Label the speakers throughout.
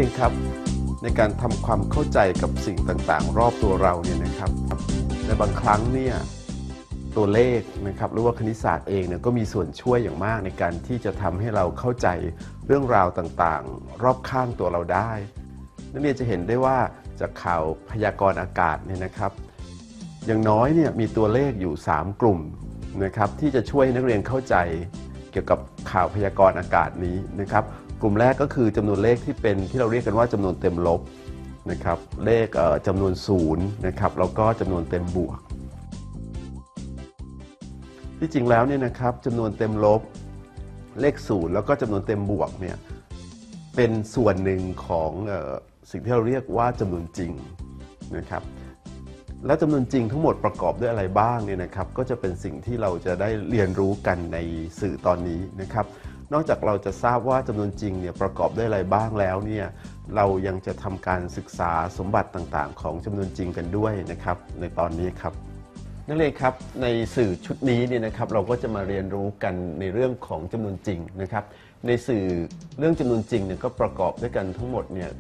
Speaker 1: องครับในการทำความเข้าใจกับสิ่งต่างๆรอบตัวเราเนี่ยนะครับในบางครั้งเนี่ยตัวเลขนะครับหรือว่าคณิตศาสตร์เองเนี่ยก็มีส่วนช่วยอย่างมากในการที่จะทำให้เราเข้าใจเรื่องราวต่างๆรอบข้างตัวเราได้นักเรียนจะเห็นได้ว่าจากข่าวพยากรณ์อากาศเนี่ยนะครับอย่างน้อยเนี่ยมีตัวเลขอยู่3กลุ่มนะครับที่จะช่วยให้นักเรียนเข้าใจเกี่ยวกับข่าวพยากรณ์อากาศนี้นะครับกลุ่มแรกก็คือจำนวนเลขที่เราเรียกกันว่าจำนวนเต็มลบนะครับเลขจำนวน0นะครับแล้วก็จำนวนเต็มบวกที่จริงแล้วเนี่ยนะครับจำนวนเต็มลบเลข0แล้วก็จำนวนเต็มบวกเนี่ยเป็นส่วนหนึ่งของสิ่งที่เราเรียกว่าจำนวนจริงนะครับแล้วจำนวนจริงทั้งหมดประกอบด้วยอะไรบ้างเนี่ยนะครับก็จะเป็นสิ่งที่เราจะได้เรียนรู้กันในสื่อตอนนี้นะครับนอกจากเราจะทราบว่าจำนวนจริงเนี่ยประกอบด้วยอะไรบ้างแล้วเนี่ยเรายังจะทำการศึกษาสมบัติต่างๆของจำนวนจริงกันด้วยนะครับในตอนนี้ครับนั่นเองครับในสื่อชุดนี้เนี่ยนะครับเราก็จะมาเรียนรู้กันในเรื่องของจำนวนจริงนะครับในสื่อเรื่องจำนวนจริงเนี่ยก็ประกอบด้วยกันทั้งหมดเนี่ย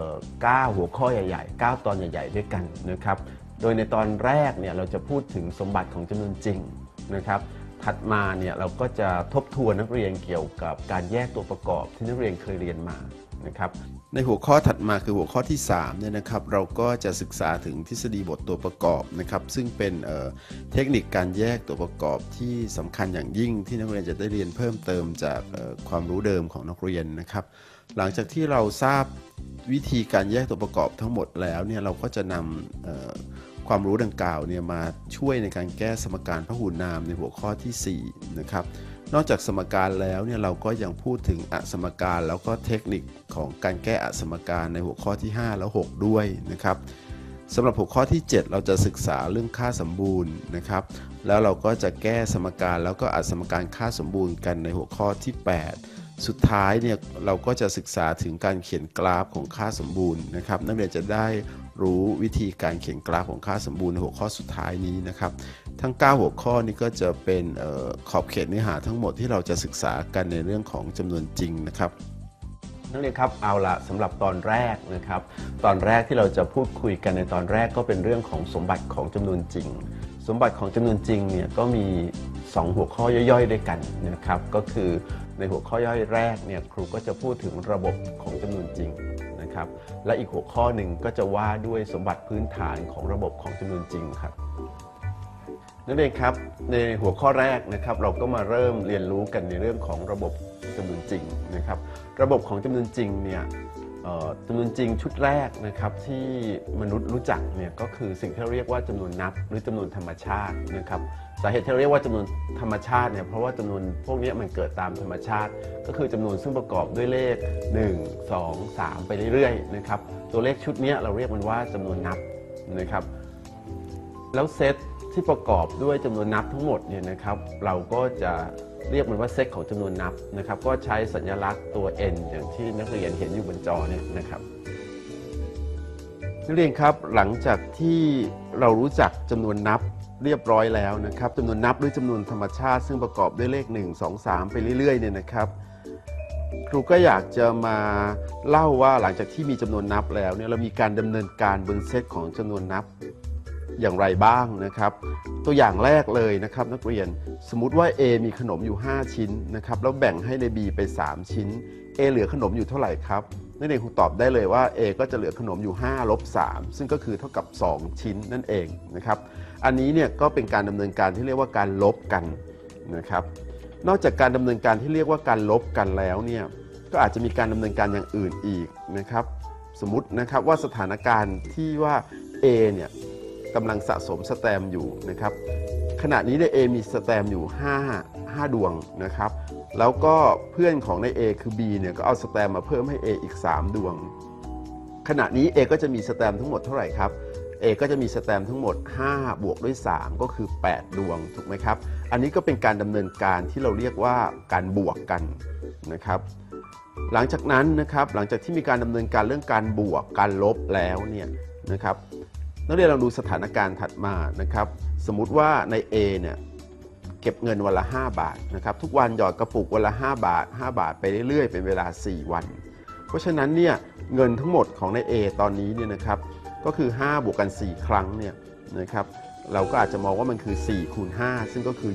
Speaker 1: 9หัวข้อใหญ่ๆ9ตอนใหญ่ๆด้วยกันนะครับโดยในตอนแรกเนี่ยเราจะพูดถึงสมบัติของจำนวนจริงนะครับถัดมาเนี่ยเราก็จะทบทวนนักเรียนเกี่ยวกับการแยกตัวประกอบที่นักเรียนเคยเรียนมานะครับในหัวข้อถัดมาคือหัวข้อที่3เนี่ยนะครับเราก็จะศึกษาถึงทฤษฎีบทตัวประกอบนะครับซึ่งเป็นเทคนิคการแยกตัวประกอบที่สำคัญอย่างยิ่งที่นักเรียนจะได้เรียนเพิ่มเติมจากความรู้เดิมของนักเรียนนะครับหลังจากที่เราทราบวิธีการแยกตัวประกอบทั้งหมดแล้วเนี่ยเราก็จะนำความรู้ดังกล่าวเนี่ยมาช่วยในการแก้สมการพหูนามในหัวข้อที่4นะครับนอกจากสมการแล้วเนี่ยเราก็ยังพูดถึงอสมการแล้วก็เทคนิคของการแก้อสมการในหัวข้อที่5และ6ด้วยนะครับสำหรับหัวข้อที่7เราจะศึกษาเรื่องค่าสมบูรณ์นะครับแล้วเราก็จะแก้สมการแล้วก็อสมการค่าสมบูรณ์กันในหัวข้อที่8สุดท้ายเนี่ยเราก็จะศึกษาถึงการเขียนกราฟของค่าสมบูรณ์นะครับนักเรียนจะได้รู้วิธีการเขียนกราฟของค่าสมบูรณ์ในหัวข้อสุดท้ายนี้นะครับทั้ง9หัวข้อนี้ก็จะเป็นขอบเขตเนื้อหาทั้งหมดที่เราจะศึกษากันในเรื่องของจำนวนจริงนะครับนักเรียนครับเอาละสำหรับตอนแรกนะครับตอนแรกที่เราจะพูดคุยกันในตอนแรกก็เป็นเรื่องของสมบัติของจำนวนจริงสมบัติของจำนวนจริงเนี่ยก็มี2หัวข้อย่อยๆด้วยกันนะครับก็คือในหัวข้อย่อยแรกเนี่ยครูก็จะพูดถึงระบบของจำนวนจริงนะครับและอีกหัวข้อหนึ่งก็จะว่าด้วยสมบัติพื้นฐานของระบบของจำนวนจริงครับนั่นเองครับในหัวข้อแรกนะครับเราก็มาเริ่มเรียนรู้กันในเรื่องของระบบจำนวนจริงนะครับระบบของจำนวนจริงเนี่ยจำนวนจริงชุดแรกนะครับที่มนุษย์รู้จักเนี่ยก็คือสิ่งที่เราเรียกว่าจำนวนนับหรือจำนวนธรรมชาตินะครับสาเหตุที่เราเรียกว่าจำนวนธรรมชาติเนี่ยเพราะว่าจำนวนพวกนี้มันเกิดตามธรรมชาติก็คือจำนวนซึ่งประกอบด้วยเลข1 2 3ไปเรื่อยๆนะครับตัวเลขชุดนี้เราเรียกมันว่าจำนวนนับนะครับแล้วเซตที่ประกอบด้วยจำนวนนับทั้งหมดเนี่ยนะครับเราก็จะเรียกมันว่าเซตของจำนวนนับนะครับก็ใช้สัญลักษณ์ตัว n อย่างที่นักเรียนเห็นอยู่บนจอเนี่ยนะครับนักเรียนครับหลังจากที่เรารู้จักจำนวนนับเรียบร้อยแล้วนะครับจำนวนนับด้วยจำนวนธรรมชาติซึ่งประกอบด้วยเลข1 2 3ไปเรื่อยๆเนี่ยนะครับครูก็อยากจะมาเล่าว่าหลังจากที่มีจำนวนนับแล้วเนี่ยเรามีการดำเนินการบนเซตของจำนวนนับอย่างไรบ้างนะครับตัวอย่างแรกเลยนะครับนักเรียนสมมุติว่า A มีขนมอยู่5ชิ้นนะครับแล้วแบ่งให้ใน B ไป3ชิ้น A เหลือขนมอยู่เท่าไหร่ครับนักเรียนครูตอบได้เลยว่า A ก็จะเหลือขนมอยู่5 ลบ 3ซึ่งก็คือเท่ากับ2ชิ้นนั่นเองนะครับอันนี้เนี่ยก็เป็นการดำเนินการที่เรียกว่าการลบกันนะครับนอกจากการดำเนินการที่เรียกว่าการลบกันแล้วเนี่ยก็อาจจะมีการดำเนินการอย่างอื่นอีกนะครับสมมุตินะครับว่าสถานการณ์ที่ว่า A เนี่ยกำลังสะสมสแตมป์อยู่นะครับขณะนี้ใน A มีสแตมป์อยู่5ดวงนะครับแล้วก็เพื่อนของใน A คือ B เนี่ยก็เอาสแตมป์มาเพิ่มให้ A อีก3ดวงขณะนี้ A ก็จะมีสแตมป์ทั้งหมดเท่าไหร่ครับ A ก็จะมีสแตมป์ทั้งหมด5บวกด้วย3ก็คือ8ดวงถูกไหมครับอันนี้ก็เป็นการดำเนินการที่เราเรียกว่าการบวกกันนะครับหลังจากนั้นนะครับหลังจากที่มีการดำเนินการเรื่องการบวกการลบแล้วเนี่ยนะครับนักเรียนลองดูสถานการณ์ถัดมานะครับสมมุติว่าใน A เนี่ยเก็บเงินวันละ5 บาทนะครับทุกวันหยอดกระปุกวันละ5 บาทไปเรื่อยๆเป็นเวลา4 วันเพราะฉะนั้นเนี่ยเงินทั้งหมดของใน A ตอนนี้เนี่ยนะครับก็คือ5บวกกัน4ครั้งเนี่ยนะครับเราก็อาจจะมองว่ามันคือ4คูณ5ซึ่งก็คือ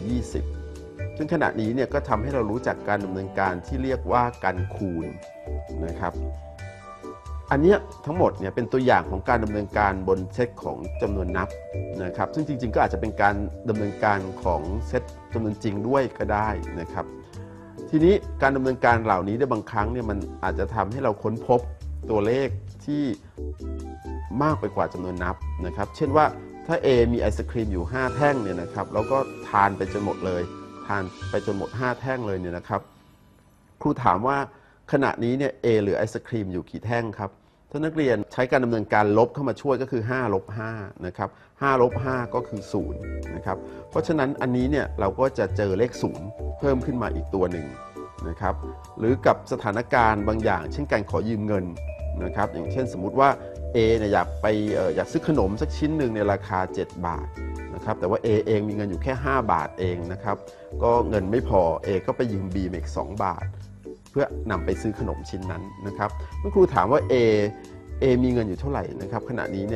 Speaker 1: 20ซึ่งขณะนี้เนี่ยก็ทำให้เรารู้จักการดำเนินการที่เรียกว่าการคูณนะครับอันนี้ทั้งหมดเนี่ยเป็นตัวอย่างของการดำเนินการบนเซตของจำนวนนับนะครับซึ่งจริงๆก็อาจจะเป็นการดำเนินการของเซตจำนวนจริงด้วยก็ได้นะครับทีนี้การดำเนินการเหล่านี้ในบางครั้งเนี่ยมันอาจจะทำให้เราค้นพบตัวเลขที่มากไปกว่าจำนวนนับนะครับเช่นว่าถ้า A มีไอศครีมอยู่5แท่งเนี่ยนะครับแล้วก็ทานไปจนหมดเลยทานไปจนหมด5แท่งเลยเนี่ยนะครับครูถามว่าขณะนี้เนี่ย A เหลือไอศครีมอยู่กี่แท่งครับถ้านักเรียนใช้การดำเนินการลบเข้ามาช่วยก็คือ5ลบ5นะครับ5ลบ5ก็คือ0นะครับเพราะฉะนั้นอันนี้เนี่ยเราก็จะเจอเลข0เพิ่มขึ้นมาอีกตัวหนึ่งนะครับหรือกับสถานการณ์บางอย่างเช่นการขอยืมเงินนะครับอย่างเช่นสมมุติว่า A เนี่ยอยากซื้อขนมสักชิ้นหนึ่งในราคา7 บาทนะครับแต่ว่า A เองมีเงินอยู่แค่5บาทเองนะครับก็เงินไม่พอ A ก็ไปยืม B มาอีก2 บาทเพื่อนำไปซื้อขนมชิ้นนั้นนะครับเมื่อครูถามว่า A มีเงินอยู่เท่าไหร่นะครับขณะนี้เนี่ย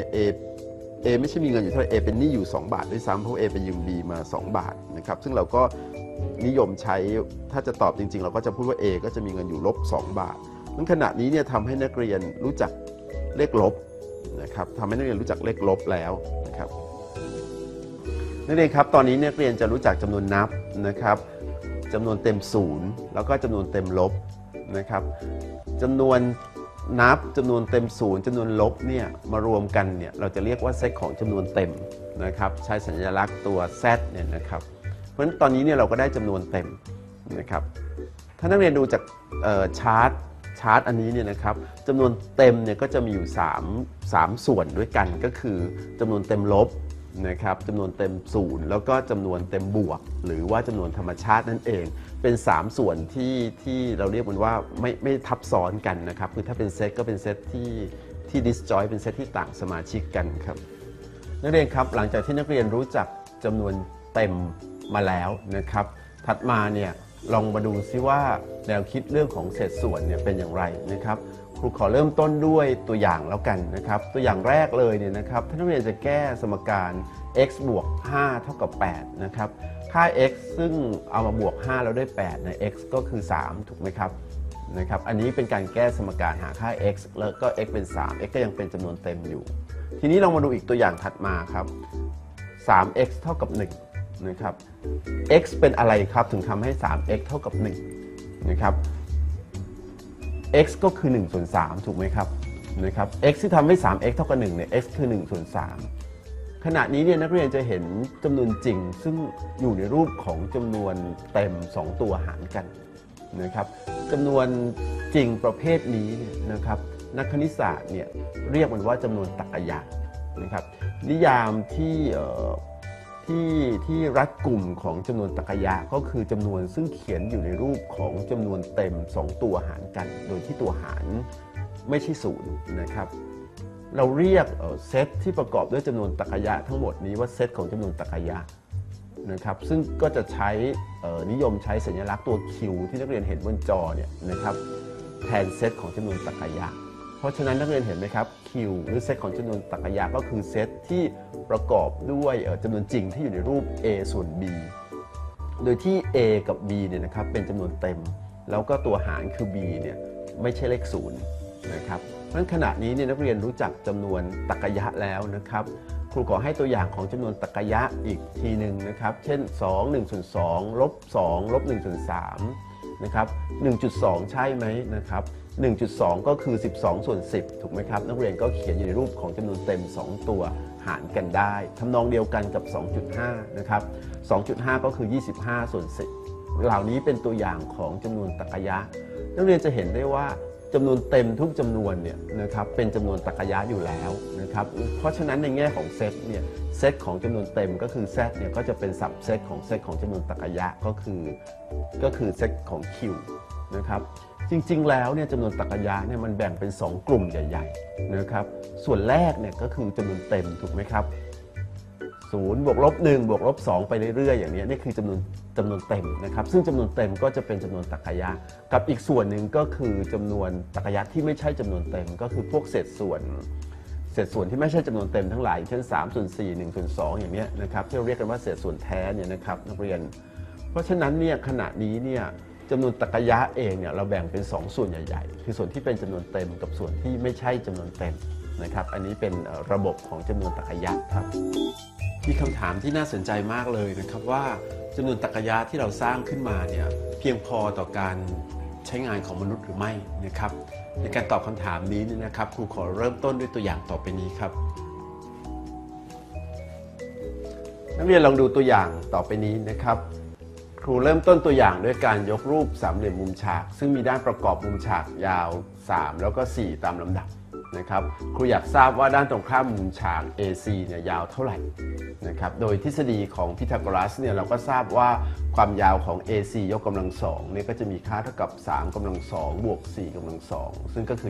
Speaker 1: A ไม่ใช่มีเงินอยู่เท่าไหร่ A เป็นหนี้อยู่2 บาทด้วยซ้ำเพราะ A ไปยืม B มา2 บาทนะครับซึ่งเราก็นิยมใช้ถ้าจะตอบจริงๆเราก็จะพูดว่า A ก็จะมีเงินอยู่ลบ2 บาทงั้นขณะนี้เนี่ยทำให้นักเรียนรู้จักเลขลบนะครับทำให้นักเรียนรู้จักเลขลบแล้วนะครับนักเรียนครับตอนนี้นักเรียนจะรู้จักจำนวนนับนะครับจำนวนเต็ม0แล้วก็จำนวนเต็มลบนะครับจำนวนนับจำนวนเต็ม0จำนวนลบเนี่ยมารวมกันเนี่ยเราจะเรียกว่าเซตของจำนวนเต็มนะครับใช้สัญลักษณ์ตัว Z เนี่ยนะครับเพราะฉะนั้นตอนนี้เนี่ยเราก็ได้จำนวนเต็มนะครับถ้านักเรียนดูจากชาร์ตอันนี้เนี่ยนะครับจำนวนเต็มเนี่ยก็จะมีอยู่3ส่วนด้วยกันก็คือจำนวนเต็มลบนะครับจำนวนเต็ม0แล้วก็จำนวนเต็มบวกหรือว่าจำนวนธรรมชาตินั่นเองเป็น3ส่วนที่เราเรียกมันว่าไม่ทับซ้อนกันนะครับคือถ้าเป็นเซตก็เป็นเซตที่ disjoint เป็นเซตที่ต่างสมาชิกกันครับนักเรียนครับหลังจากที่นักเรียนรู้จักจำนวนเต็มมาแล้วนะครับถัดมาเนี่ยลองมาดูซิว่าแนวคิดเรื่องของเศษส่วนเนี่ยเป็นอย่างไรนะครับครูขอเริ่มต้นด้วยตัวอย่างแล้วกันนะครับตัวอย่างแรกเลยเนี่ยนะครับถ้านักเรียนจะแก้สมการ x บวก5เท่ากับ8นะครับค่า x ซึ่งเอามาบวก5แล้วได้8ใน x ก็คือ3ถูกไหมครับนะครับอันนี้เป็นการแก้สมการหาค่า x แล้วก็ x เป็น3 x ก็ยังเป็นจำนวนเต็มอยู่ทีนี้เรามาดูอีกตัวอย่างถัดมาครับ 3x เท่ากับ1นะครับ x เป็นอะไรครับถึงทำให้ 3x เท่ากับ1นะครับ x ก็คือ1ส่วน3ถูกไหมครับนะครับ x ที่ทำให้ 3x เท่ากับ1เนี่ย x คือ1ส่วน3ขณะนี้เนี่ยนักเรียนจะเห็นจำนวนจริงซึ่งอยู่ในรูปของจำนวนเต็ม2ตัวหารกันนะครับจำนวนจริงประเภทนี้เนี่ยนะครับนักคณิตศาสตร์เนี่ยเรียกมันว่าจำนวนตรรกะนะครับนิยามที่รัดกลุ่มของจำนวนตรรกะก็คือจำนวนซึ่งเขียนอยู่ในรูปของจำนวนเต็ม2ตัวหารกันโดยที่ตัวหารไม่ใช่0นะครับเราเรียกเซตที่ประกอบด้วยจำนวนตรรกะทั้งหมดนี้ว่าเซตของจำนวนตรรกะนะครับซึ่งก็จะใช้นิยมใช้สัญลักษณ์ตัว Q ที่นักเรียนเห็นบนจอเนี่ยนะครับแทนเซตของจำนวนตรรกะเพราะฉะนั้นนักเรียนเห็นไหมครับ Q หรือเซตของจำนวนตรรกะก็คือเซตที่ประกอบด้วยจำนวนจริงที่อยู่ในรูป A ส่วน B โดยที่ A กับ B เนี่ยนะครับเป็นจำนวนเต็มแล้วก็ตัวหารคือ B เนี่ยไม่ใช่เลข0นะครับเพราะฉะนั้นขณะนี้เนี่ยนักเรียนรู้จักจำนวนตรรกะแล้วนะครับครูขอให้ตัวอย่างของจำนวนตรรกะอีกทีหนึ่งนะครับเช่น2 1ส่วน2ลบ2ลบ1ส่วน3นะครับ 1.2 ใช่ไหมนะครับ1.2 ก็คือ12ส่วน10ถูกไหมครับนักเรียนก็เขียนอยู่ในรูปของจำนวนเต็ม2ตัวหารกันได้ทำนองเดียวกันกับ 2.5 นะครับ 2.5 ก็คือ25ส่วน10เหล่านี้เป็นตัวอย่างของจำนวนตรรกะนักเรียนจะเห็นได้ว่าจำนวนเต็มทุกจำนวนเนี่ยนะครับเป็นจำนวนตรรกะอยู่แล้วนะครับเพราะฉะนั้นในแง่ของเซตเนี่ยเซตของจำนวนเต็มก็คือ Z เนี่ยก็จะเป็นสับเซตของเซตของจำนวนตรรกะก็คือเซตของ Q นะครับจริงๆแล้วเนี่ยจำนวนตรรกะเนี่ยมันแบ่งเป็น2กลุ่มใหญ่ๆนะครับส่วนแรกเนี่ยก็คือจำนวนเต็มถูกไหมครับ 0บวกลบ1บวกลบ2ไปเรื่อยๆอย่างนี้นี่คือจำนวนเต็มนะครับซึ่งจำนวนเต็มก็จะเป็นจำนวนตรรกะยะกับอีกส่วนหนึ่งก็คือจำนวนตรรกะยะที่ไม่ใช่จำนวนเต็มก็คือพวกเศษส่วนที่ไม่ใช่จำนวนเต็มทั้งหลายเช่น3ส่วน4 1ส่วน2อย่างนี้นะครับที่เราเรียกกันว่าเศษส่วนแท้เนี่ยนะครับนักเรียนเพราะฉะนั้นเนี่ยขณะนี้เนี่ยจำนวนตรรกะยะเองเนี่ยเราแบ่งเป็น2ส่วนใหญ่ๆคือส่วนที่เป็นจำนวนเต็มกับส่วนที่ไม่ใช่จำนวนเต็มนะครับอันนี้เป็นระบบของจำนวนตรรกะยะครับมีคำถามที่น่าสนใจมากเลยนะครับว่าจำนวนตรรกะยะที่เราสร้างขึ้นมาเนี่ยเพียงพอต่อการใช้งานของมนุษย์หรือไม่นะครับในการตอบคำถามนี้นะครับครูขอเริ่มต้นด้วยตัวอย่างต่อไปนี้ครับนักเรียนลองดูตัวอย่างต่อไปนี้นะครับครูเริ่มต้นตัวอย่างด้วยการยกรูปสามเหลี่ยมมุมฉากซึ่งมีด้านประกอบมุมฉากยาว3แล้วก็4ตามลำดับนะครับครูอยากทราบว่าด้านตรงข้ามมุมฉาก AC เนี่ยยาวเท่าไหร่นะครับโดยทฤษฎีของพีทาโกรัสเนี่ยเราก็ทราบว่าความยาวของ AC ยกกำลัง2เนี่ยก็จะมีค่าเท่ากับ3กำลัง2บวก4กำลัง2ซึ่งก็คือ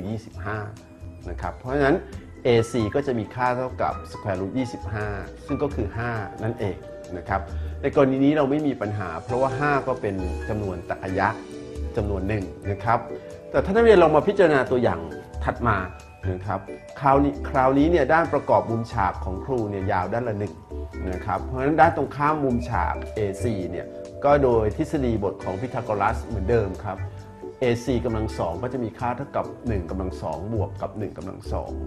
Speaker 1: 25นะครับเพราะฉะนั้น AC ก็จะมีค่าเท่ากับ square root 25ซึ่งก็คือ5นั่นเองนะครับในกรณีนี้เราไม่มีปัญหาเพราะว่า5ก็เป็นจำนวนตรรกะยะจำนวนหนึ่งนะครับแต่ถ้านักเรียนลองมาพิจารณาตัวอย่างถัดมานะครับคราวนี้เนี่ยด้านประกอบมุมฉากของครูเนี่ยยาวด้านละ1นะครับเพราะฉะนั้นด้านตรงข้ามมุมฉาก AC เนี่ยก็โดยทฤษฎีบทของพีทาโกรัสเหมือนเดิมครับ AC กำลัง2ก็จะมีค่าเท่ากับ1กำลัง2บวกกับ1กำลัง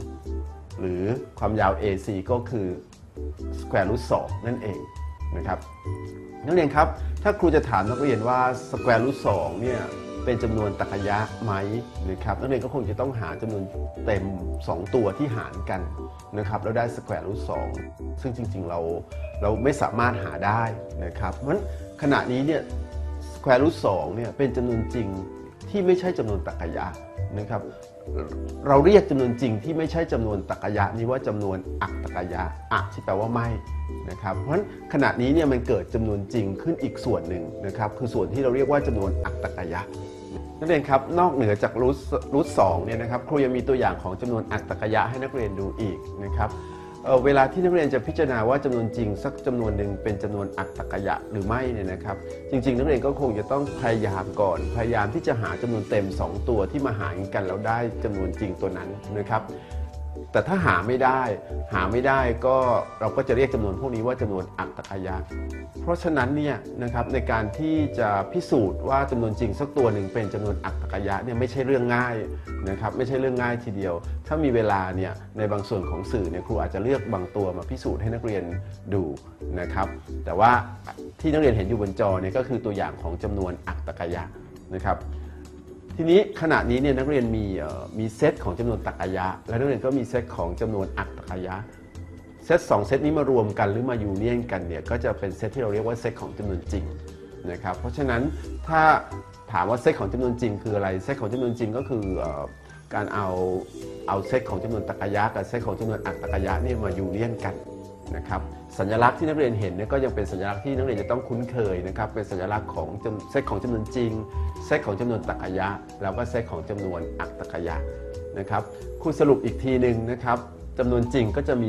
Speaker 1: 2หรือความยาว AC ก็คือ square root 2นั่นเองนะครับนักเรียนครับถ้าครูจะถามนักเรียนว่า square root 2เนี่ยเป็นจำนวนตรรกะยะไหมนะครับนักเรียนก็คงจะต้องหาจำนวนเต็ม2ตัวที่หารกันนะครับแล้วได้ square root 2ซึ่งจริงๆเราไม่สามารถหาได้นะครับเพราะฉะนั้นขณะนี้เนี่ย square root 2เนี่ยเป็นจำนวนจริงที่ไม่ใช่จำนวนตรรกะยะนะครับเราเรียกจำนวนจริงที่ไม่ใช่จำนวนตรรกะยะนี้ว่าจำนวนอักตรรกะยะอักที่แปลว่าไม่นะครับเพราะฉะนั้นขณะนี้เนี่ยมันเกิดจำนวนจริงขึ้นอีกส่วนหนึ่งนะครับคือส่วนที่เราเรียกว่าจำนวนอักตรรกะยะนักเรียนครับนอกเหนือจากรูท2เนี่ยนะครับครูยังมีตัวอย่างของจำนวนอักตรรกะยะให้นักเรียนดูอีกนะครับเวลาที่นักเรียนจะพิจารณาว่าจำนวนจริงสักจำนวนหนึ่งเป็นจำนวนอักตรรกะยะหรือไม่เนี่ยนะครับจริงๆนักเรียนก็คงจะต้องพยายามก่อนพยายามที่จะหาจำนวนเต็ม2ตัวที่มาหารกันแล้วได้จำนวนจริงตัวนั้นนะครับแต่ถ้าหาไม่ได้ก็เราก็จะเรียกจำนวนพวกนี้ว่าจำนวนอักตรกะยะเพราะฉะนั้นเนี่ยนะครับในการที่จะพิสูจน์ว่าจำนวนจริงสักตัวหนึ่งเป็นจำนวนอักตรกะยะเนี่ยไม่ใช่เรื่องง่ายนะครับไม่ใช่เรื่องง่ายทีเดียวถ้ามีเวลาเนี่ยในบางส่วนของสื่อเนี่ยครูอาจจะเลือกบางตัวมาพิสูจน์ให้นักเรียนดูนะครับแต่ว่าที่นักเรียนเห็นอยู่บนจอเนี่ยก็คือตัวอย่างของจำนวนอักตรกะยะนะครับทีนี้ขณะนี้เนี่ยนักเรียนมีเซตของจำนวนตรรกะยะและนักเรียนก็มีเซตของจำนวนอักตรกะยะเซต2เซตนี้มารวมกันหรือมายูเนียนกันเนี่ยก็จะเป็นเซตที่เราเรียกว่าเซตของจำนวนจริงนะครับเพราะฉะนั้นถ้าถามว่าเซตของจำนวนจริงคืออะไรเซตของจำนวนจริงก็คือการเอาเซตของจำนวนตรรกะยะกับเซตของจำนวนอักตรกะยะนี่มายูเนียนกันนะครับสัญลักษณ์ที่นักเรียนเห็นเนี่ยก็ยังเป็นสัญลักษณ์ที่นักเรียนจะต้องคุ้นเคยนะครับเป็นสัญลักษณ์ของเซตของจำนวนจริงเซตของจำนวนตรรกะยะแล้วก็เซตของจำนวนอักตรกะยะนะครับครูสรุปอีกทีหนึ่งนะครับจำนวนจริงก็จะมี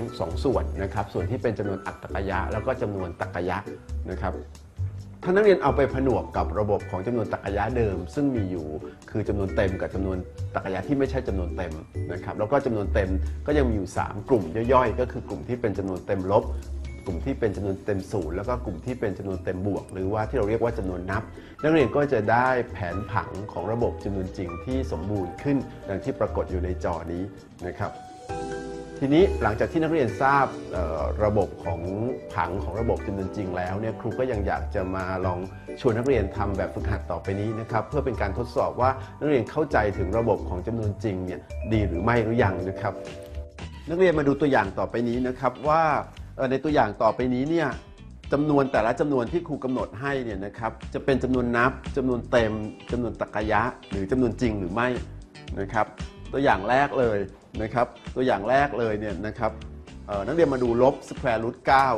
Speaker 1: 2ส่วนนะครับส่วนที่เป็นจำนวนอักตรกะยะแล้วก็จำนวนตรรกะยะนะครับถ้านักเรียนเอาไปผนวกกับระบบของจำนวนตรรกะยะเดิมซึ่งมีอยู่คือจำนวนเต็มกับจำนวนตรรกะยะที่ไม่ใช่จำนวนเต็มนะครับแล้วก็จำนวนเต็มก็ยังมีอยู่3กลุ่มย่อยๆก็คือกลุ่มที่เป็นจำนวนเต็มลบกลุ่มที่เป็นจำนวนเต็มศูนย์แล้วก็กลุ่มที่เป็นจำนวนเต็มบวกหรือว่าที่เราเรียกว่าจำนวนนับนักเรียนก็จะได้แผนผังของระบบจำนวนจริงที่สมบูรณ์ขึ้นดังที่ปรากฏอยู่ในจอนี้นะครับทีนี้หลังจากที่นักเรียนทราบระบบของผังของระบบจำนวนจริงแล้วเนี่ยครูก็ยังอยากจะมาลองชวนนักเรียนทำแบบฝึกหัดต่อไปนี้นะครับเพื่อเป็นการทดสอบว่านักเรียนเข้าใจถึงระบบของจำนวนจริงเนี่ยดีหรือไม่หรือยังนะครับนักเรียนมาดูตัวอย่างต่อไปนี้นะครับว่าในตัวอย่างต่อไปนี้เนี่ยจำนวนแต่ละจำนวนที่ครูกำหนดให้เนี่ยนะครับจะเป็นจำนวนนับจำนวนเต็มจำนวนตรรกะยะหรือจำนวนจริงหรือไม่นะครับตัวอย่างแรกเลยนะครับตัวอย่างแรกเลยเนี่ยนะครับนักเรียนมาดูลบ square root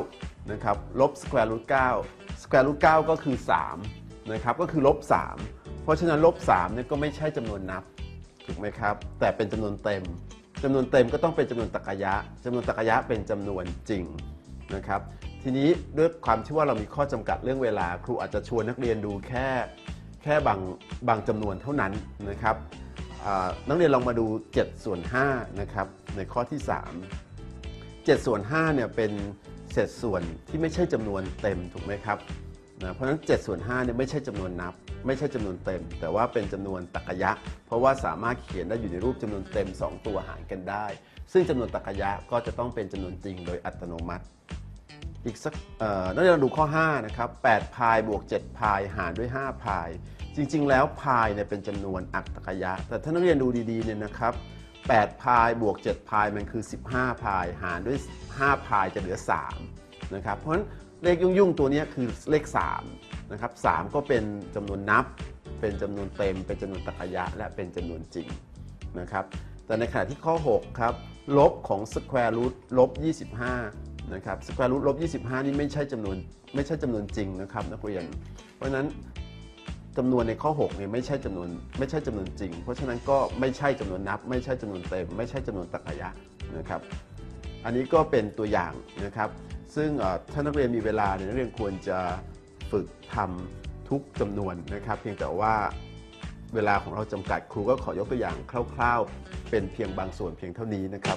Speaker 1: 9นะครับลบ square root 9 square root 9ก็คือ3นะครับก็คือลบ3เพราะฉะนั้นลบ3เนี่ยก็ไม่ใช่จำนวนนับถูกไหมครับแต่เป็นจำนวนเต็มจำนวนเต็มก็ต้องเป็นจำนวนตรรกะยะจำนวนตรรกะยะเป็นจำนวนจริงนะครับทีนี้ด้วยความที่ว่าเรามีข้อจำกัดเรื่องเวลาครูอาจจะชวนนักเรียนดูแค่บางจำนวนเท่านั้นนะครับนักเรียนลองมาดู7 ส่วน 5นะครับในข้อที่ 3 7 ส่วน 5เนี่ยเป็นเศษส่วนที่ไม่ใช่จำนวนเต็มถูกไหมครับนะเพราะฉะนั้น7 ส่วน 5เนี่ยไม่ใช่จำนวนนับไม่ใช่จำนวนเต็มแต่ว่าเป็นจำนวนตรรกะยะเพราะว่าสามารถเขียนได้อยู่ในรูปจำนวนเต็ม2 ตัวหารกันได้ซึ่งจำนวนตรรกะยะก็จะต้องเป็นจำนวนจริงโดยอัตโนมัติอีกสักนักเรียนดูข้อ5นะครับ8 พายบวก 7 พายหารด้วย 5 พายจริงๆแล้วพายเนี่ยเป็นจำนวนอักตรรกะยะแต่ถ้านักเรียนดูดีๆเนี่ยนะครับ8 พายบวก 7 พายมันคือ15 พายหารด้วย5 พายจะเหลือ3นะครับเพราะฉะนั้นเลขยุ่งๆตัวนี้คือเลข3นะครับ3ก็เป็นจำนวนนับเป็นจำนวนเต็มเป็นจำนวนตรรกะยะและเป็นจำนวนจริงนะครับแต่ในขณะที่ข้อ6ครับลบของ square root ลบ25นะครับ square root ลบ25นี่ไม่ใช่จำนวนจริงนะครับนักเรียนเพราะฉะนั้นจำนวนในข้อ6เนี่ยไม่ใช่จำนวนจริงเพราะฉะนั้นก็ไม่ใช่จำนวนนับไม่ใช่จำนวนเต็มไม่ใช่จำนวนตรรกะยะนะครับอันนี้ก็เป็นตัวอย่างนะครับซึ่งถ้านักเรียนมีเวลาเนี่ยนักเรียนควรจะฝึกทำทุกจำนวนนะครับเพียงแต่ว่าเวลาของเราจำกัดครูก็ขอยกตัวอย่างคร่าวๆเป็นเพียงบางส่วนเพียงเท่านี้นะครับ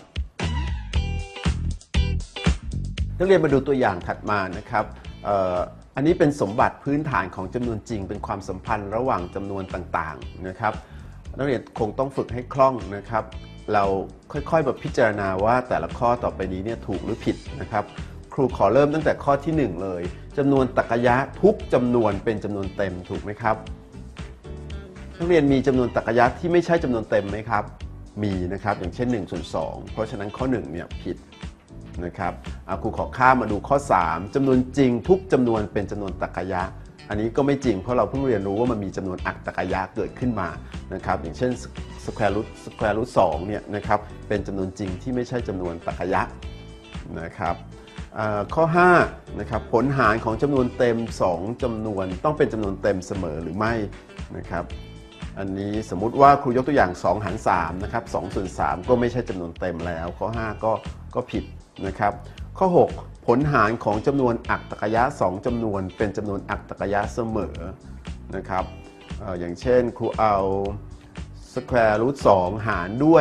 Speaker 1: นักเรียนมาดูตัวอย่างถัดมานะครับอันนี้เป็นสมบัติพื้นฐานของจำนวนจริงเป็นความสัมพันธ์ระหว่างจำนวนต่างๆนะครับนักเรียนคงต้องฝึกให้คล่องนะครับเราค่อยๆมาพิจารณาว่าแต่ละข้อต่อไปนี้เนี่ยถูกหรือผิดนะครับครูขอเริ่มตั้งแต่ข้อที่1เลยจำนวนตรรกะยะทุกจำนวนเป็นจำนวนเต็มถูกไหมครับนักเรียนมีจำนวนตรรกะยะที่ไม่ใช่จำนวนเต็มไหมครับมีนะครับอย่างเช่น1 ส่วน 2เพราะฉะนั้นข้อ1เนี่ยผิดนะครับครูขอข้ามมาดูข้อ3จำนวนจริงทุกจำนวนเป็นจำนวนตรรกะยะอันนี้ก็ไม่จริงเพราะเราเพิ่งเรียนรู้ว่ามันมีจำนวนอักตรรกะยะเกิดขึ้นมานะครับอย่างเช่น square root 2เนี่ยนะครับเป็นจำนวนจริงที่ไม่ใช่จำนวนตรรกะยะนะครับข้อ5นะครับผลหารของจำนวนเต็ม2จำนวนต้องเป็นจำนวนเต็มเสมอหรือไม่นะครับอันนี้สมมุติว่าครูยกตัวอย่าง2 หาร 3นะครับ2 ส่วน 3ก็ไม่ใช่จำนวนเต็มแล้วข้อ5ก็ผิดนะครับข้อ6ผลหารของจำนวนอักตรรกะยะ2จำนวนเป็นจำนวนอักตรรกะยะเสมอนะครับอย่างเช่นครูเอา square root 2หารด้วย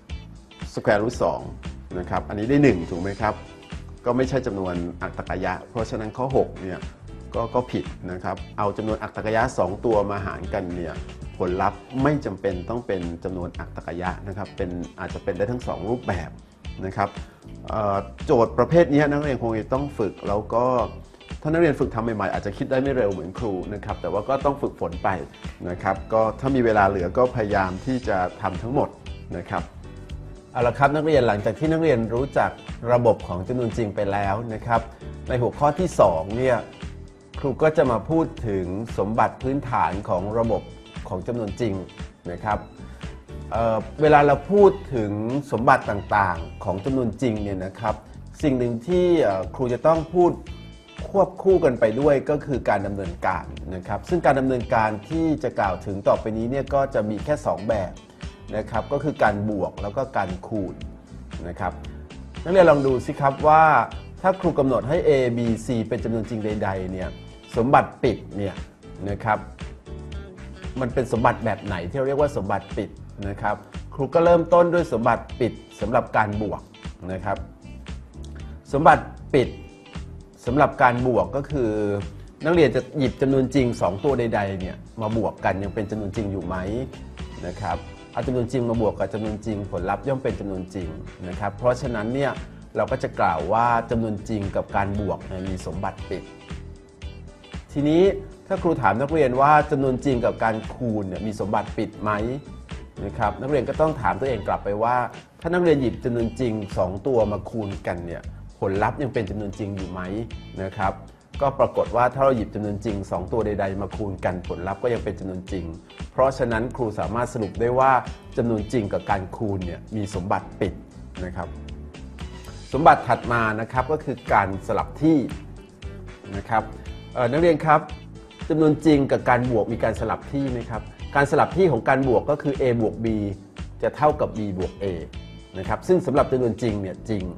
Speaker 1: square root 2นะครับอันนี้ได้1ถูกไหมครับก็ไม่ใช่จำนวนอักตรกะยะเพราะฉะนั้นข้อ6เนี่ยก็ผิดนะครับเอาจำนวนอักตรกะยะ2ตัวมาหารกันเนี่ยผลลัพธ์ไม่จำเป็นต้องเป็นจำนวนอักตรกะยะนะครับอาจจะเป็นได้ทั้ง2รูปแบบนะครับโจทย์ประเภทนี้นักเรียนคงจะต้องฝึกแล้วก็ถ้านักเรียนฝึกทำใหม่ๆอาจจะคิดได้ไม่เร็วเหมือนครูนะครับแต่ว่าก็ต้องฝึกฝนไปนะครับก็ถ้ามีเวลาเหลือก็พยายามที่จะทำทั้งหมดนะครับเอาละครับนักเรียนหลังจากที่นักเรียนรู้จักระบบของจำนวนจริงไปแล้วนะครับในหัวข้อที่2เนี่ยครูก็จะมาพูดถึงสมบัติพื้นฐานของระบบของจำนวนจริงนะครับเวลาเราพูดถึงสมบัติต่างๆของจำนวนจริงเนี่ยนะครับสิ่งหนึ่งที่ครูจะต้องพูดควบคู่กันไปด้วยก็คือการดำเนินการนะครับซึ่งการดำเนินการที่จะกล่าวถึงต่อไปนี้เนี่ยก็จะมีแค่2แบบนะครับก็คือการบวกแล้วก็การคูณนะครับนักเรียนลองดูสิครับว่าถ้าครูกำหนดให้ a b c เป็นจำนวนจริงใดๆเนี่ยสมบัติปิดเนี่ยนะครับมันเป็นสมบัติแบบไหนที่เราเรียกว่าสมบัติปิดนะครับครูก็เริ่มต้นด้วยสมบัติปิดสำหรับการบวกนะครับสมบัติปิดสำหรับการบวกก็คือนักเรียนจะหยิบจำนวนจริง2ตัวใดๆเนี่ยมาบวกกันยังเป็นจำนวนจริงอยู่ไหมนะครับเอาจำนวนจริงมาบวกกับจำนวนจริงผลลัพธ์ย่อมเป็นจำนวนจริงนะครับเพราะฉะนั้นเนี่ยเราก็จะกล่าวว่าจำนวนจริงกับการบวกมีสมบัติปิดทีนี้ถ้าครูถามนักเรียนว่าจำนวนจริงกับการคูณมีสมบัติปิดไหมนะครับนักเรียนก็ต้องถามตัวเองกลับไปว่าถ้านักเรียนหยิบจำนวนจริง2ตัวมาคูณกันเนี่ยผลลัพธ์ยังเป็นจำนวนจริงอยู่ไหมนะครับก็ปรากฏว่าถ้าเราหยิบจำนวนจริง2ตัวใดๆมาคูณกันผลลัพธ์ก็ยังเป็นจำนวนจริงเพราะฉะนั้นครูสามารถสรุปได้ว่าจำนวนจริงกับการคูณเนี่ยมีสมบัติปิดนะครับสมบัติถัดมานะครับก็คือการสลับที่นะครับนักเรียนครับจำนวนจริงกับการบวกมีการสลับที่ไหมครับการสลับที่ของการบวกก็คือ a บวก b จะเท่ากับ b บวก a นะครับซึ่งสำหรับจำนวนจริงเนี่ยจริง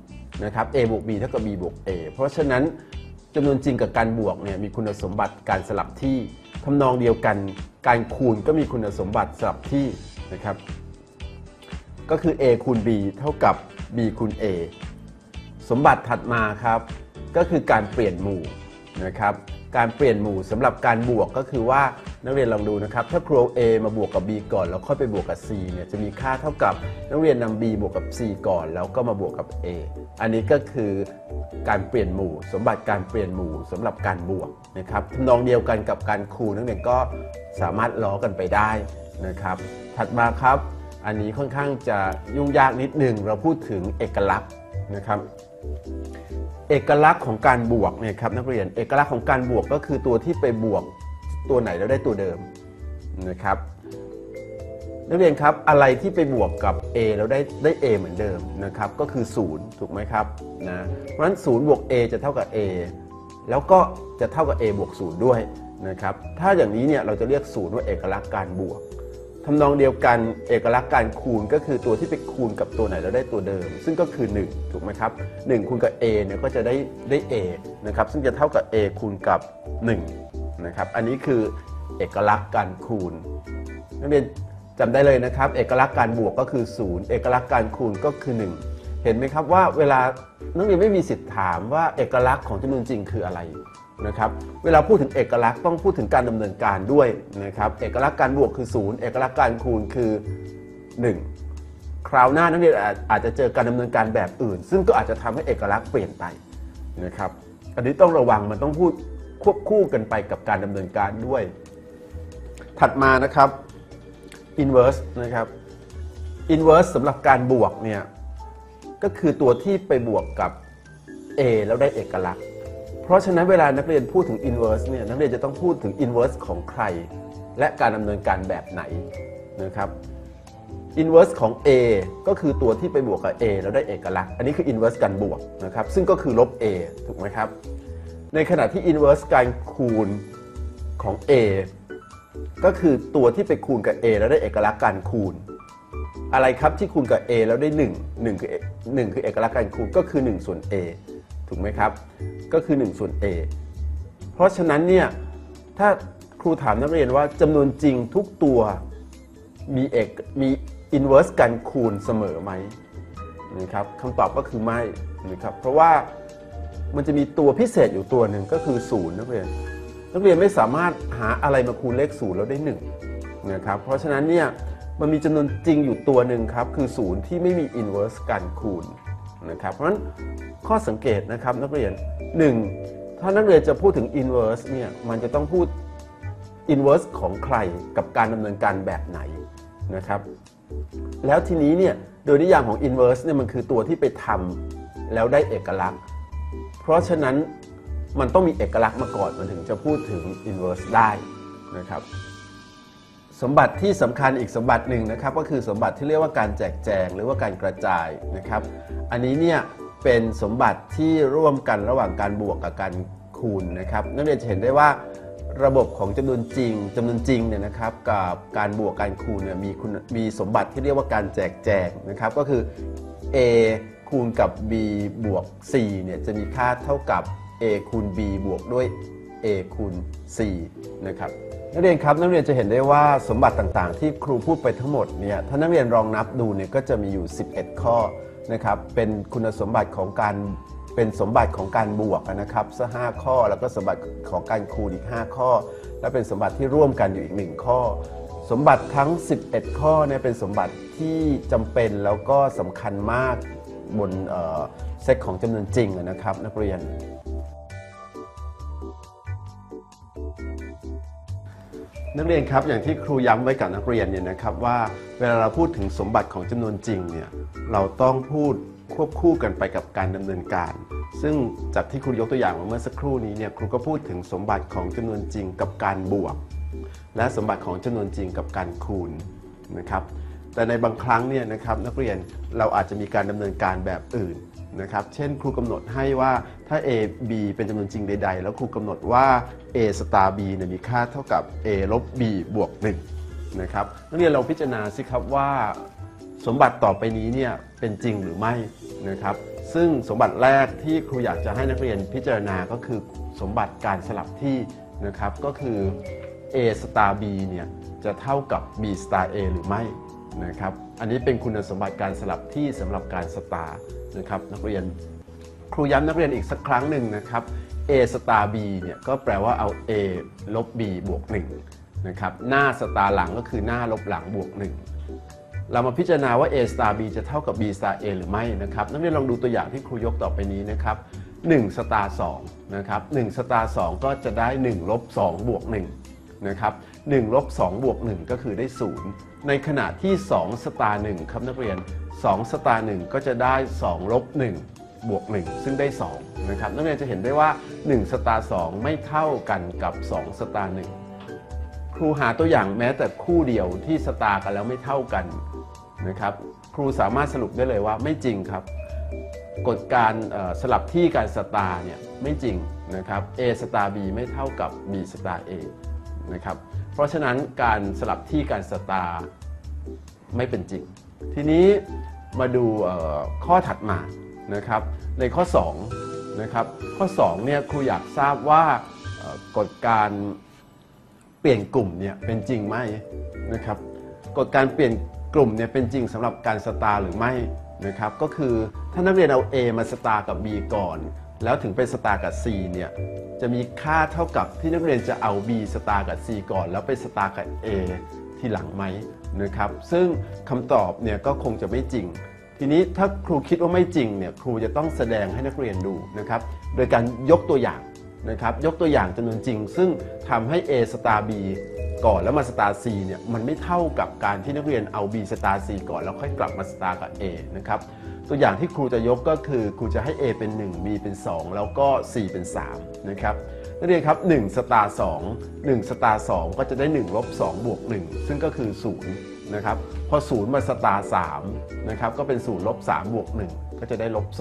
Speaker 1: นะครับ a บวก b เท่ากับ b บวก a เพราะฉะนั้นจำนวนจริงกับการบวกเนี่ยมีคุณสมบัติการสลับที่ทำนองเดียวกันการคูณก็มีคุณสมบัติสลับที่นะครับก็คือ a คูณ b เท่ากับ b คูณ a สมบัติถัดมาครับก็คือการเปลี่ยนหมู่นะครับการเปลี่ยนหมู่สำหรับการบวกก็คือว่านักเรียนลองดูนะครับถ้าครู a มาบวกกับ b ก่อนแล้วค่อยไปบวกกับ c เนี่ยจะมีค่าเท่ากับนักเรียนนำ b บวกกับ c ก่อนแล้วก็มาบวกกับ a อันนี้ก็คือการเปลี่ยนหมู่สมบัติการเปลี่ยนหมู่สำหรับการบวกนะครับทำนองเดียวกันกับการคูณนักเรียนก็สามารถล้อกันไปได้นะครับถัดมาครับอันนี้ค่อนข้างจะยุ่งยากนิดนึงเราพูดถึงเอกลักษณ์นะครับเอกลักษณ์ของการบวกเนี่ยครับนักเรียนเอกลักษณ์ของการบวกก็คือตัวที่ไปบวกตัวไหนแล้วได้ตัวเดิมนะครับนักเรียนครับอะไรที่ไปบวกกับ a แล้วได้ a เหมือนเดิมนะครับก็คือ0ถูกไหมครับนะเพราะฉะนั้น0บวก a จะเท่ากับ a แล้วก็จะเท่ากับ a บวก0ด้วยนะครับถ้าอย่างนี้เนี่ยเราจะเรียก0ว่าเอกลักษณ์การบวกทำนองเดียวกันเอกลักษณ์การคูณก็คือตัวที่ไปคูณกับตัวไหนแล้วได้ตัวเดิมซึ่งก็คือ1ถูกไหมครับ1คูณกับ a เนี่ยก็จะได้ a นะครับซึ่งจะเท่ากับ a คูณกับ1นะครับอันนี้คือเอกลักษณ์การคูณนักเรียนจำได้เลยนะครับเอกลักษณ์การบวกก็คือ0เอกลักษณ์การคูณก็คือ1เห็นไหมครับว่าเวลานักเรียนไม่มีสิทธิ์ถามว่าเอกลักษณ์ของจำนวนจริงคืออะไรนะครับเวลาพูดถึงเอกลักษณ์ต้องพูดถึงการดำเนินการด้วยนะครับเอกลักษณ์การบวกคือ0เอกลักษณ์การคูณคือ1คราวหน้านักเรียนอาจจะเจอการดำเนินการแบบอื่นซึ่งก็อาจจะทำให้เอกลักษณ์เปลี่ยนไปนะครับอันนี้ต้องระวังมันต้องพูดควบคู่กันไปกับการดำเนินการด้วยถัดมานะครับ inverse นะครับ inverse สำหรับการบวกเนี่ยก็คือตัวที่ไปบวกกับ a แล้วได้เอกลักษณ์เพราะฉะนั้นเวลานักเรียนพูดถึง inverse เนี่ยนักเรียนจะต้องพูดถึง inverse ของใครและการดำเนินการแบบไหนนะครับ inverse ของ a ก็คือตัวที่ไปบวกกับ a แล้วได้เอกลักษณ์อันนี้คือ inverse การบวกนะครับซึ่งก็คือลบ a ถูกไหมครับในขณะที่ inverse การคูณของ a ก็คือตัวที่ไปคูณกับ a แล้วได้เอกลักษณ์การคูณอะไรครับที่คูณกับ a แล้วได้1คือเอกลักษณ์การคูณก็คือ1ส่วน a ถูกไหมครับก็คือ1ส่วน a เพราะฉะนั้นเนี่ยถ้าครูถามนักเรียนว่าจำนวนจริงทุกตัวมี inverse การคูณเสมอไหมนะครับคำตอบก็คือไม่นะครับเพราะว่ามันจะมีตัวพิเศษอยู่ตัวหนึ่งก็คือ0นักเรียนไม่สามารถหาอะไรมาคูณเลข0แล้วได้1นะครับเพราะฉะนั้นเนี่ยมันมีจำนวนจริงอยู่ตัวหนึ่งครับคือ0ที่ไม่มี inverse การคูณนะครับเพราะฉะนั้นข้อสังเกตนะครับนักเรียน1ถ้านักเรียนจะพูดถึง inverse เนี่ยมันจะต้องพูด inverse ของใครกับการดำเนินการแบบไหนนะครับแล้วทีนี้เนี่ยโดยนิยามของ inverse เนี่ยมันคือตัวที่ไปทำแล้วได้เอกลักษณ์เพราะฉะนั้นมันต้องมีเอกลักษณ์มาก่อนมันถึงจะพูดถึง inverse ได้นะครับสมบัติที่สำคัญอีกสมบัติหนึ่งนะครับก็คือสมบัติที่เรียกว่าการแจกแจงหรือว่าการกระจายนะครับอันนี้เนี่ยเป็นสมบัติที่ร่วมกันระหว่างการบวกกับการคูณนะครับนักเรียนจะเห็นได้ว่าระบบของจำนวนจริงเนี่ยนะครับกับการบวกการคูณเนี่ยมีสมบัติที่เรียกว่าการแจกแจงนะครับก็คือ a คูณกับ b บวก c เนี่ยจะมีค่าเท่ากับ a คูณ b บวกด้วย a คูณ c นะครับนักเรียนครับนักเรียนจะเห็นได้ว่าสมบัติต่างๆที่ครูพูดไปทั้งหมดเนี่ยถ้านักเรียนลองนับดูเนี่ยก็จะมีอยู่11ข้อนะครับเป็นคุณสมบัติของการเป็นสมบัติของการบวกนะครับซะ5ข้อแล้วก็สมบัติของการคูณอีก5ข้อและเป็นสมบัติที่ร่วมกันอยู่อีก1ข้อสมบัติทั้ง11ข้อเนี่ยเป็นสมบัติที่จำเป็นแล้วก็สำคัญมากบนเซตของจำนวนจริงนะครับนักเรียนครับอย่างที่ครูย้ำไว้กับนักเรียนเนี่ยนะครับว่าเวลาเราพูดถึงสมบัติของจำนวนจริงเนี่ยเราต้องพูดควบคู่กันไปกับการดำเนินการซึ่งจากที่ครูยกตัวอย่างมาเมื่อสักครู่นี้เนี่ยครูก็พูดถึงสมบัติของจำนวนจริงกับการบวกและสมบัติของจำนวนจริงกับการคูณนะครับแต่ในบางครั้งเนี่ยนะครับนักเรียนเราอาจจะมีการดำเนินการแบบอื่นนะครับเช่นครูกำหนดให้ว่าถ้า a b เป็นจำนวนจริงใดๆแล้วครูกำหนดว่า a สตาร์ b เนี่ยมีค่าเท่ากับ a ลบ b บวก1นะครับนักเรียนเราพิจารณาสิครับว่าสมบัติต่อไปนี้เนี่ยเป็นจริงหรือไม่นะครับซึ่งสมบัติแรกที่ครูอยากจะให้นักเรียนพิจารณาก็คือสมบัติการสลับที่นะครับก็คือ A star B เนี่ยจะเท่ากับ B star A หรือไม่นะครับอันนี้เป็นคุณสมบัติการสลับที่สำหรับการสตาร์นะครับนักเรียนครูย้ำนักเรียนอีกสักครั้งหนึ่งนะครับ A star B เนี่ยก็แปลว่าเอา A ลบ B บวก1นะครับหน้าสตาร์หลังก็คือหน้าลบหลังบวก1เรามาพิจารณาว่า A star B จะเท่ากับ B star A หรือไม่นะครับนักเรียนลองดูตัวอย่างที่ครูยกต่อไปนี้นะครับ1สตาร์2นะครับ1สตาร์2ก็จะได้1ลบ2บวก1นะครับ1ลบ2บวก1ก็คือได้0ในขณะที่2สตาร์1ครับนักเรียน2สตาร์1ก็จะได้2ลบ1บวก1ซึ่งได้2นะครับนักเรียนจะเห็นได้ว่า1สตาร์2ไม่เท่ากันกับ2สตาร์1ครูหาตัวอย่างแม้แต่คู่เดียวที่สตาร์กันแล้วไม่เท่ากันนะครับครูสามารถสรุปได้เลยว่าไม่จริงครับกฎการสลับที่การสตาร์เนี่ยไม่จริงนะครับ A สตาร์ B ไม่เท่ากับ B สตาร์ A นะครับเพราะฉะนั้นการสลับที่การสตาร์ไม่เป็นจริงทีนี้มาดูข้อถัดมานะครับในข้อ2นะครับข้อ2เนี่ยครูอยากทราบว่ากฎการเปลี่ยนกลุ่มเนี่ยเป็นจริงไหมนะครับกฎการเปลี่ยนกลุ่มเนี่ยเป็นจริงสำหรับการสตาร์หรือไม่นะครับก็คือถ้านักเรียนเอา A มาสตาร์กับ B ก่อนแล้วถึงไปสตาร์กับ C เนี่ยจะมีค่าเท่ากับที่นักเรียนจะเอา B สตาร์กับ C ก่อนแล้วไปสตาร์กับ A ทีหลังไหมนะครับซึ่งคำตอบเนี่ยก็คงจะไม่จริงทีนี้ถ้าครูคิดว่าไม่จริงเนี่ยครูจะต้องแสดงให้นักเรียนดูนะครับโดยการยกตัวอย่างนะครับยกตัวอย่างจำนวนจริงซึ่งทำให้ A สตาร์ B ก่อนแล้วมาสตาร์ C เนี่ยมันไม่เท่ากับการที่นักเรียนเอา B สตาร์ C ก่อนแล้วค่อยกลับมาสตาร์กับ A นะครับตัวอย่างที่ครูจะยกก็คือครูจะให้ A เป็น1 B เป็น2แล้วก็ C เป็น3นะครับนักเรียนครับ1สตาร์2 1สตาร์2ก็จะได้1ลบ2บวก1ซึ่งก็คือ0นะครับพอ0มาสตาร์3นะครับก็เป็น0ลบ3บวก1ก็จะได้ลบ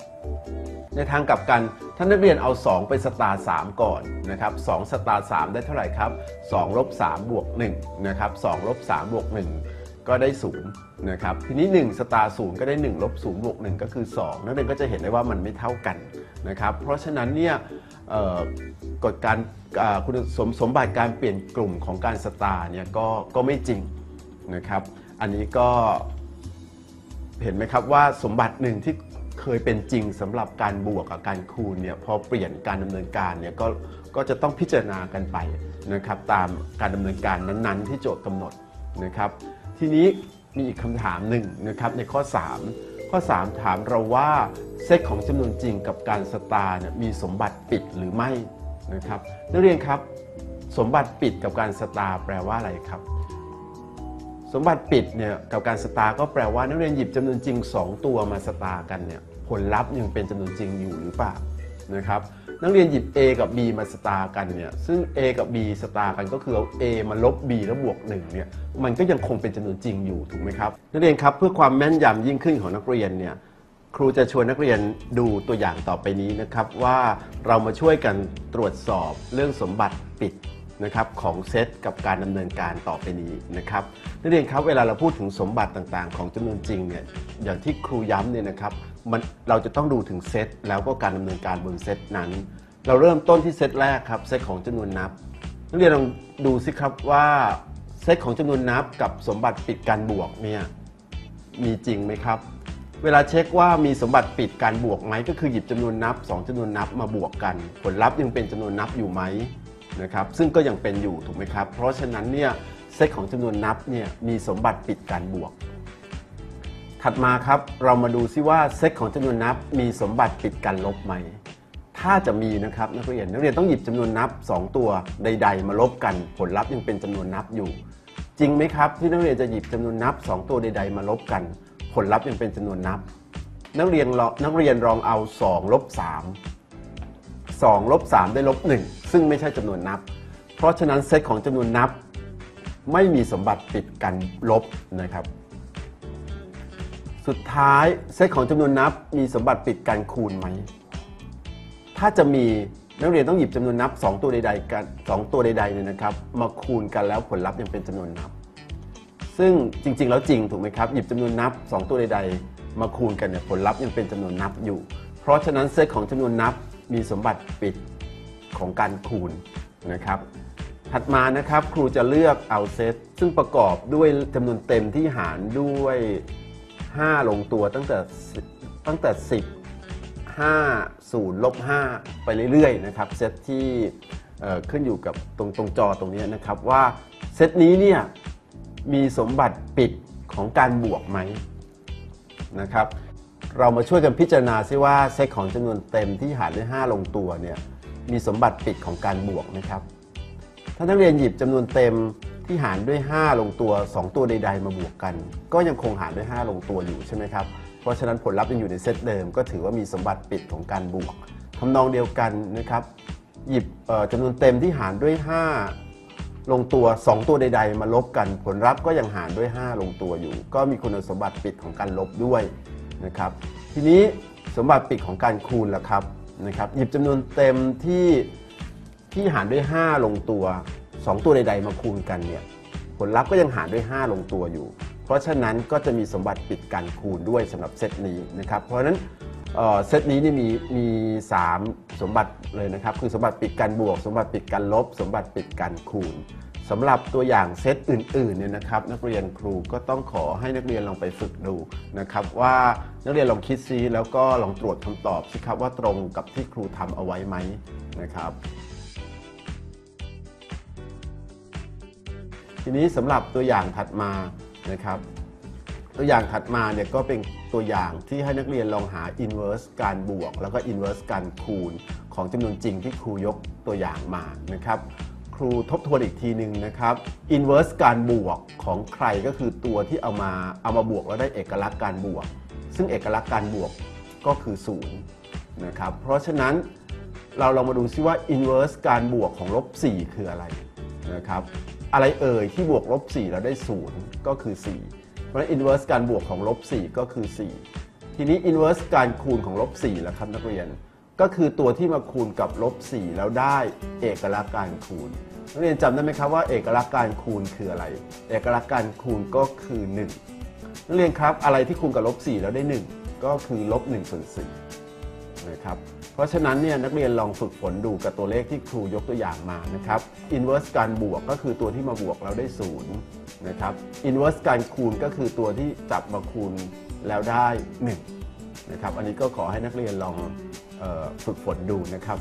Speaker 1: 2ในทางกลับกันถ้านักเรียนเอา2ไปสตาร์3ก่อนนะครับ2สตาร์3ได้เท่าไหร่ครับ2ลบ3บวก1นะครับ2ลบ3บวก1ก็ได้0นะครับทีนี้1สตาร์0ก็ได้1ลบ0บวก1ก็คือ2นักเรียนก็จะเห็นได้ว่ามันไม่เท่ากันนะครับเพราะฉะนั้นเนี่ยกฎการคุณสมบัติการเปลี่ยนกลุ่มของการสตาร์เนี่ยก็ไม่จริงนะครับอันนี้ก็เห็นไหมครับว่าสมบัติหนึ่งที่เคยเป็นจริงสำหรับการบวกกับการคูณเนี่ยพอเปลี่ยนการดำเนินการเนี่ยก็จะต้องพิจารณากันไปนะครับตามการดำเนินการนั้นๆที่โจทย์กำหนดนะครับทีนี้มีอีกคำถามหนึ่งนะครับในข้อ3ถามเราว่าเซตของจำนวนจริงกับการสตาร์เนี่ยมีสมบัติปิดหรือไม่นะครับนักเรียนครับสมบัติปิดกับการสตาร์แปลว่าอะไรครับสมบัติปิดเนี่ยกับการสตาร์ก็แปลว่านักเรียนหยิบจำนวนจริง2ตัวมาสตาร์กันเนี่ยผลลัพธ์ยังเป็นจำนวนจริงอยู่หรือเปล่านะครับนักเรียนหยิบ A กับ B มาสตาร์กันเนี่ยซึ่ง A กับ B สตาร์กันก็คือเอา A มาลบ B แล้วบวก1เนี่ยมันก็ยังคงเป็นจำนวนจริงอยู่ถูกไหมครับนักเรียนครับเพื่อความแม่นยำยิ่งขึ้นของนักเรียนเนี่ยครูจะชวนนักเรียนดูตัวอย่างต่อไปนี้นะครับว่าเรามาช่วยกันตรวจสอบเรื่องสมบัติปิดนะครับของเซตกับการดำเนินการต่อไปนี้นะครับนักเรียนครับเวลาเราพูดถึงสมบัติต่างๆของจำนวนจริงเนี่ยอย่างที่ครูย้ำเนี่ยนะครับเราจะต้องดูถึงเซตแล้วก็การดำเนินการบนเซตนั้นเราเริ่มต้นที่เซตแรกครับเซตของจำนวนนับนักเรียนลองดูสิครับว่าเซตของจำนวนนับกับสมบัติปิดการบวกเนี่ยมีจริงไหมครับเวลาเช็คว่ามีสมบัติปิดการบวกไหมก็คือหยิบจำนวนนับ2จำนวนนับมาบวกกันผลลัพธ์ยังเป็นจำนวนนับอยู่ไหมนะครับซึ่งก็ยังเป็นอยู่ถูกไหมครับเพราะฉะนั้นเนี่ยเซตของจำนวนนับเนี่ยมีสมบัติปิดการบวกถัดมาครับเรามาดูซิว่าเซตของจำนวนนับมีสมบัติปิดการลบไหมถ้าจะมีนะครับนักเรียนต้องหยิบจำนวนนับ2ตัวใดๆมาลบกันผลลัพธ์ยังเป็นจำนวนนับอยู่จริงไหมครับที่นักเรียนจะหยิบจำนวนนับ2ตัวใดๆมาลบกันผลลัพธ์ยังเป็นจำนวนนับนักเรียนลองเอา2ลบ3 2ลบ3ได้ลบ1ซึ่งไม่ใช่จำนวนนับเพราะฉะนั้นเซตของจำนวนนับไม่มีสมบัติปิดกันลบนะครับสุดท้ายเซตของจำนวนนับมีสมบัติปิดกันคูณไหมถ้าจะมีนักเรียนต้องหยิบจำนวนนับ2ตัวใดๆกัน2ตัวใดๆเนี่ยนะครับมาคูณกันแล้วผลลัพธ์ยังเป็นจำนวนนับซึ่งจริงๆแล้วจริงถูกไหมครับหยิบจำนวนนับ2ตัวใดมาคูณกันเนี่ยผลลัพธ์ยังเป็นจำนวนนับอยู่เพราะฉะนั้นเซตของจำนวนนับมีสมบัติปิดของการคูณนะครับถัดมานะครับครูจะเลือกเอาเซตซึ่งประกอบด้วยจำนวนเต็มที่หารด้วย5ลงตัวตั้งแต่10 5 0 ลบ5ไปเรื่อยๆนะครับเซตที่ขึ้นอยู่กับตรงจอตรงนี้นะครับว่าเซตนี้เนี่ยมีสมบัติปิดของการบวกไหมนะครับเรามาช่วยกันพิจารณาซิว่าเซตของจำนวนเต็มที่หารด้วย5ลงตัวเนี่ยมีสมบัติปิดของการบวกไหมครับถ้านักเรียนหยิบจำนวนเต็มที่หารด้วย5ลงตัว2ตัวใดๆมาบวกกันก็ยังคงหารด้วย5ลงตัวอยู่ใช่ไหมครับเพราะฉะนั้นผลลัพธ์ยังอยู่ในเซตเดิมก็ถือว่ามีสมบัติปิดของการบวกทำนองเดียวกันนะครับหยิบจำนวนเต็มที่หารด้วย5ลงตัว2ตัวใดๆมาลบกันผลลัพธ์ก็ยังหารด้วย5ลงตัวอยู่ก็มีคุณสมบัติปิดของการลบด้วยนะครับทีนี้สมบัติปิดของการคูณล่ะครับนะครับหยิบจำนวนเต็มที่หารด้วย5ลงตัว2ตัวใดๆมาคูณกันเนี่ยผลลัพธ์ก็ยังหารด้วย5ลงตัวอยู่เพราะฉะนั้นก็จะมีสมบัติปิดการคูณด้วยสำหรับเซตนี้นะครับเพราะฉะนั้นเซตนี้นี่มี3สมบัติเลยนะครับคือสมบัติปิดการบวกสมบัติปิดการลบสมบัติปิดการคูณสำหรับตัวอย่างเซตอื่นๆเนี่ยนะครับนักเรียนครูก็ต้องขอให้นักเรียนลองไปฝึกดูนะครับว่านักเรียนลองคิดซิแล้วก็ลองตรวจคำตอบสิครับว่าตรงกับที่ครูทำเอาไว้ไหมนะครับทีนี้สำหรับตัวอย่างถัดมานะครับตัวอย่างถัดมาเนี่ยก็เป็นตัวอย่างที่ให้นักเรียนลองหา inverse การบวกแล้วก็ inverse การคูณของจำนวนจริงที่ครูยกตัวอย่างมานะครับครูทบทวนอีกทีหนึ่งนะครับ inverse การบวกของใครก็คือตัวที่เอามาบวกแล้วได้เอกลักษณ์การบวกซึ่งเอกลักษณ์การบวกก็คือ0นะครับเพราะฉะนั้นเราลองมาดูซิว่า inverse การบวกของลบ4คืออะไรนะครับอะไรเอ่ยที่บวกลบ4แล้วได้0ก็คือ4เพราะฉะนั้น inverse การบวกของลบ4ก็คือ4ทีนี้ inverse การคูณของลบ4ล่ะครับนักเรียนก็คือตัวที่มาคูณกับลบ4แล้วได้เอกลักษณ์การคูณนักเรียนจำได้ไหมครับว่าเอกลักษณ์การคูณคืออะไรเอกลักษณ์การคูณก็คือ1นักเรียนครับอะไรที่คูณกับลบ4แล้วได้1ก็คือลบ1ส่วน4นะครับเพราะฉะนั้นเนี่ยนักเรียนลองฝึกฝนดูกับตัวเลขที่ครูยกตัวอย่างมานะครับ inverse การบวกก็คือตัวที่มาบวกแล้วได้0นะครับ inverse การคูณก็คือตัวที่จับมาคูณแล้วได้1นะครับอันนี้ก็ขอให้นักเรียนลองฝึกฝนดูนะครับ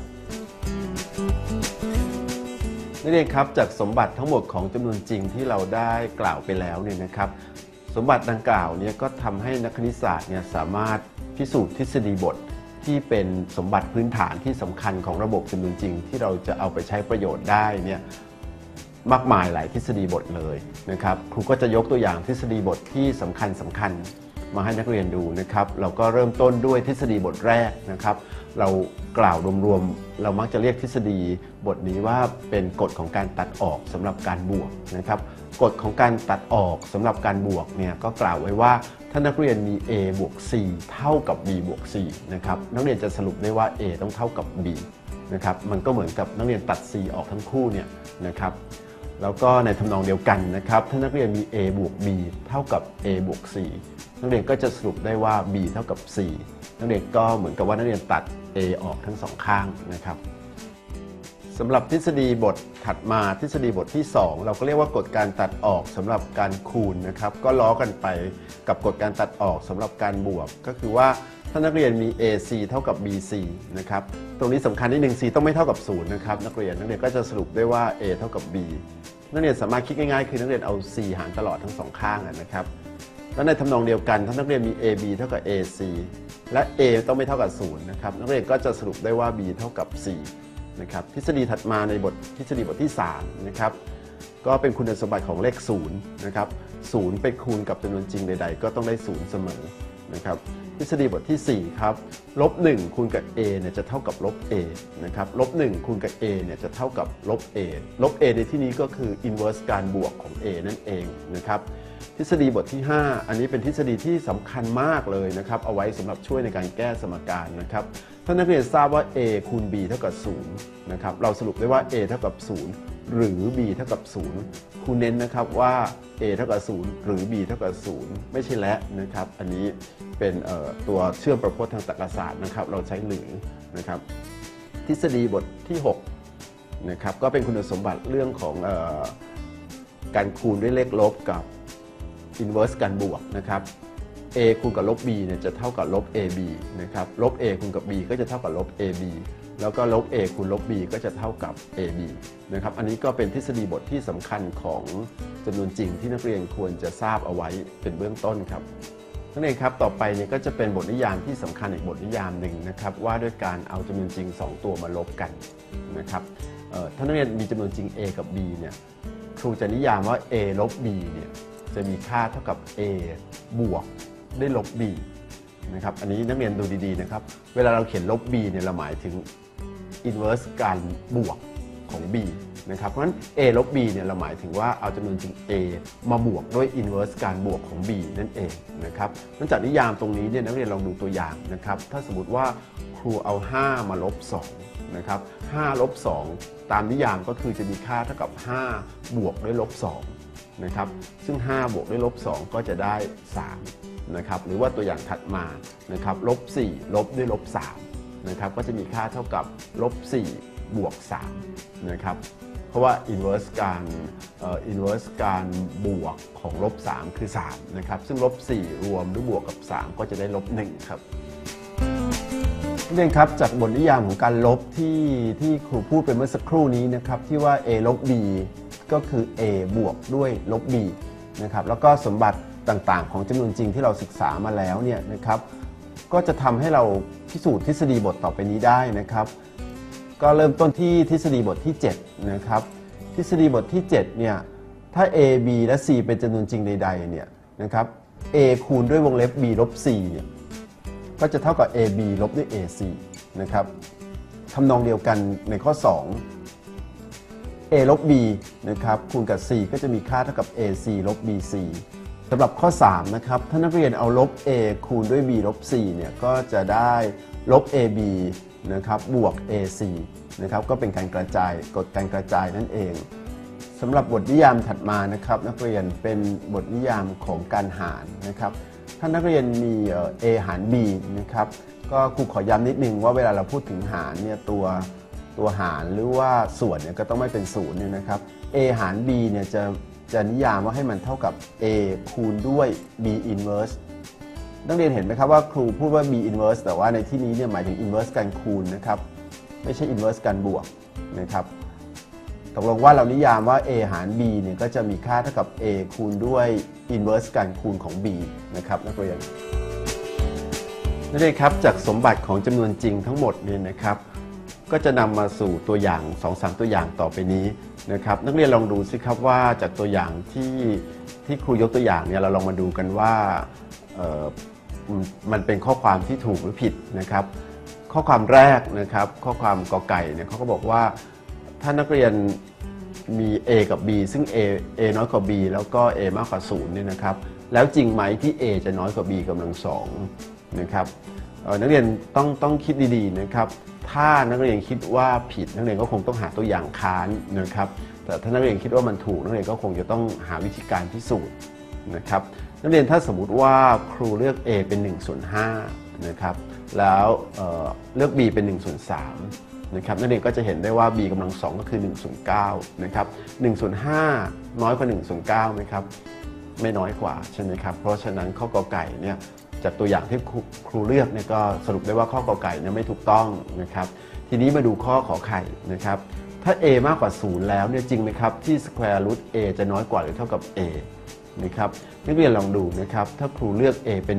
Speaker 1: นักเรียนครับจากสมบัติทั้งหมดของจำนวนจริงที่เราได้กล่าวไปแล้วเนี่ยนะครับสมบัติดังกล่าวเนี่ยก็ทำให้นักคณิตศาสตร์เนี่ยสามารถพิสูจน์ทฤษฎีบทที่เป็นสมบัติพื้นฐานที่สำคัญของระบบจำนวนจริงที่เราจะเอาไปใช้ประโยชน์ได้เนี่ยมากมายหลายทฤษฎีบทเลยนะครับครูก็จะยกตัวอย่างทฤษฎีบทที่สำคัญมาให้นักเรียนดูนะครับเราก็เริ่มต้นด้วยทฤษฎีบทแรกนะครับเรากล่าวรวมๆเรามักจะเรียกทฤษฎีบทนี้ว่าเป็นกฎของการตัดออกสำหรับการบวกนะครับกฎของการตัดออกสำหรับการบวกเนี่ยก็กล่าวไว้ว่าถ้านักเรียนมี a บวก c เท่ากับ b บวก c นะครับนักเรียนจะสรุปได้ว่า a ต้องเท่ากับ b นะครับมันก็เหมือนกับนักเรียนตัด c ออกทั้งคู่เนี่ยนะครับแล้วก็ในทำนองเดียวกันนะครับถ้านักเรียนมี a บวก b เท่ากับ a บวก c นักเรียนก็จะสรุปได้ว่า b เท่ากับ c นักเรียนก็เหมือนกับว่านักเรียนตัด a ออกทั้งสองข้างนะครับสำหรับทฤษฎีบทถัดมาทฤษฎีบทที่2เราก็เรียกว่ากฎการตัดออกสำหรับการคูณนะครับก็ล้อกันไปกับกฎการตัดออกสำหรับการบวกก็คือว่าถ้านักเรียนมี AC เท่ากับ BC นะครับตรงนี้สำคัญนิดนึง C ต้องไม่เท่ากับ0นะครับนักเรียนก็จะสรุปได้ว่า A เท่ากับ B นักเรียนสามารถคิดง่ายๆคือนักเรียนเอา C หารตลอดทั้งสองข้างนะครับแล้วในทำนองเดียวกันถ้านักเรียนมี AB เท่ากับ AC และ A ต้องไม่เท่ากับ0นะครับนักเรียนก็จะสรุปได้ว่า B เท่ากับ Cนะครับทฤษฎีถัดมาในทฤษฎีบทที่3นะครับก็เป็นคุณสมบัติของเลข0นะครับ0ไปคูณกับจำนวนจริงใดๆก็ต้องได้0เสมอนะครับทฤษฎีบทที่4ครับลบ1คูณกับ a เนี่ยจะเท่ากับลบ a นะครับลบ1คูณกับ a เนี่ยจะเท่ากับลบ a ลบ a ในที่นี้ก็คือ inverse การบวกของ a นั่นเองนะครับทฤษฎีบทที่5อันนี้เป็นทฤษฎีที่สำคัญมากเลยนะครับเอาไว้สำหรับช่วยในการแก้สมการนะครับถ้านักเรียนทราบว่า a คูณ b เท่ากับ0นะครับเราสรุปได้ว่า a เท่ากับ0หรือ b เท่ากับ0ครูเน้นนะครับว่า a เท่ากับ0หรือ b เท่ากับ0ไม่ใช่และนะครับอันนี้เป็นตัวเชื่อมประพจน์ทางตรรกศาสตร์นะครับเราใช้หรือนะครับทฤษฎีบทที่6นะครับก็เป็นคุณสมบัติเรื่องของการคูณด้วยเลขลบกับ inverse การบวกนะครับ a คูณกับลบ b เนี่ยจะเท่ากับลบ ab นะครับลบ a คูณกับ b ก็จะเท่ากับลบ ab แล้วก็ลบ a คูณลบ b ก็จะเท่ากับ ab นะครับอันนี้ก็เป็นทฤษฎีบทที่สำคัญของจำนวนจริงที่นักเรียนควรจะทราบเอาไว้เป็นเบื้องต้นครับนักเรียนครับต่อไปเนี่ยก็จะเป็นบทนิยามที่สำคัญอีกบทนิยามหนึ่งนะครับว่าด้วยการเอาจำนวนจริง2ตัวมาลบกันนะครับถ้านักเรียนมีจำนวนจริง a กับ b เนี่ยครูจะนิยามว่า a ลบ b เนี่ยจะมีค่าเท่ากับ a บวกด้วยลบ b นะครับอันนี้นักเรียนดูดีๆนะครับเวลาเราเขียนลบ b เนี่ยเราหมายถึง inverse การบวกของ b นะครับเพราะฉะนั้น a ลบ b เนี่ยเราหมายถึงว่าเอาจำนวนจริง a มาบวกด้วย inverse การบวกของ b นั่นเองนะครับเนื่องจากนิยามตรงนี้เนี่ยนักเรียนลองดูตัวอย่างนะครับถ้าสมมติว่าครูเอา5มาลบ2นะครับ5ลบ2ตามนิยามก็คือจะมีค่าเท่ากับ5บวกด้วยลบ2นะครับซึ่ง5บวกด้วยลบ2ก็จะได้3นะครับหรือว่าตัวอย่างถัดมานะครับลบ4ลบด้วยลบ3นะครับก็จะมีค่าเท่ากับลบ4บวก3นะครับเพราะว่า inverse การบวกของลบ3คือ3นะครับซึ่งลบ4รวมด้วยบวกกับ3ก็จะได้ลบ1ครับนักเรียนครับจากบทนิยามของการลบที่ครูพูดไปเมื่อสักครู่นี้นะครับที่ว่า a ลบ b ก็คือ a บวกด้วยลบ b นะครับแล้วก็สมบัติต่างๆของจำนวนจริงที่เราศึกษามาแล้วเนี่ยนะครับก็จะทำให้เราพิสูจน์ทฤษฎีบทต่อไปนี้ได้นะครับก็เริ่มต้นที่ทฤษฎีบทที่7นะครับทฤษฎีบทที่7เนี่ยถ้า a b และ c เป็นจำนวนจริงใดๆเนี่ยนะครับ a คูณด้วยวงเล็บ b ลบ c เนี่ยก็จะเท่ากับ ab ลบด้วย ac นะครับทำนองเดียวกันในข้อ2 a ลบ b นะครับคูณกับ c ก็จะมีค่าเท่ากับ ac ลบ bc สำหรับข้อ3นะครับถ้านักเรียนเอาลบ a คูณด้วย b ลบ c เนี่ยก็จะได้ลบ ab นะครับบวก ac นะครับก็เป็นการกระจายกฎการกระจายนั่นเองสำหรับบทนิยามถัดมานะครับนักเรียนเป็นบทนิยามของการหารนะครับถ้านักเรียนมี a หาร b นะครับก็ครูขอย้ำนิดนึงว่าเวลาเราพูดถึงหารเนี่ยตัวหารหรือว่าส่วนเนี่ยก็ต้องไม่เป็น0เนี่ยนะครับ a หาร b เนี่ยจะนิยามว่าให้มันเท่ากับ a คูณด้วย b inverse นักเรียนเห็นไหมครับว่าครูพูดว่า b inverse แต่ว่าในที่นี้เนี่ยหมายถึง inverse การคูณนะครับไม่ใช่ inverse การบวกนะครับตกลงว่าเรานิยามว่า a หาร b เนี่ยก็จะมีค่าเท่ากับ a คูณด้วย inverse การคูณของ b นะครับนักเรียนครับจากสมบัติของจำนวนจริงทั้งหมดเนี่ยนะครับก็จะนำมาสู่ตัวอย่าง 2-3 ตัวอย่างต่อไปนี้นะครับนักเรียนลองดูสิครับว่าจากตัวอย่างที่ครูยกตัวอย่างเนี่ยเราลองมาดูกันว่ามันเป็นข้อความที่ถูกหรือผิดนะครับข้อความแรกนะครับข้อความกอไก่เนี่ยเขาก็บอกว่าถ้านักเรียนมี a กับ b ซึ่ง a น้อยกว่า b แล้วก็ a มากกว่า0เนี่ยนะครับแล้วจริงไหมที่ a จะน้อยกว่า b กำลัง2นะครับนักเรียนต้องคิดดีๆนะครับถ้านักเรียนคิดว่าผิดนักเรียนก็คงต้องหาตัวอย่างค้านนะครับแต่ถ้านักเรียนคิดว่ามันถูกนักเรียนก็คงจะต้องหาวิธีการพิสูจน์นะครับนักเรียนถ้าสมมุติว่าครูเลือก a เป็น1/5นะครับแล้วเลือก b เป็น1/3นะครับนักเรียนก็จะเห็นได้ว่า b กำลัง2ก็คือ1/9นะครับ1/5น้อยกว่า1/9ไหมครับไม่น้อยกว่าใช่ไหมครับเพราะฉะนั้นข้อกอไก่เนี่ยจากตัวอย่างที่ครูเลือกเนี่ยก็สรุปได้ว่าข้อกอไก่เนี่ยไม่ถูกต้องนะครับทีนี้มาดูข้อขอไข่นะครับถ้า a มากกว่า0แล้วเนี่ยจริงไหมครับที่ square root a จะน้อยกว่าหรือเท่ากับ a นะครับนักเรียนลองดูนะครับถ้าครูเลือก a เป็น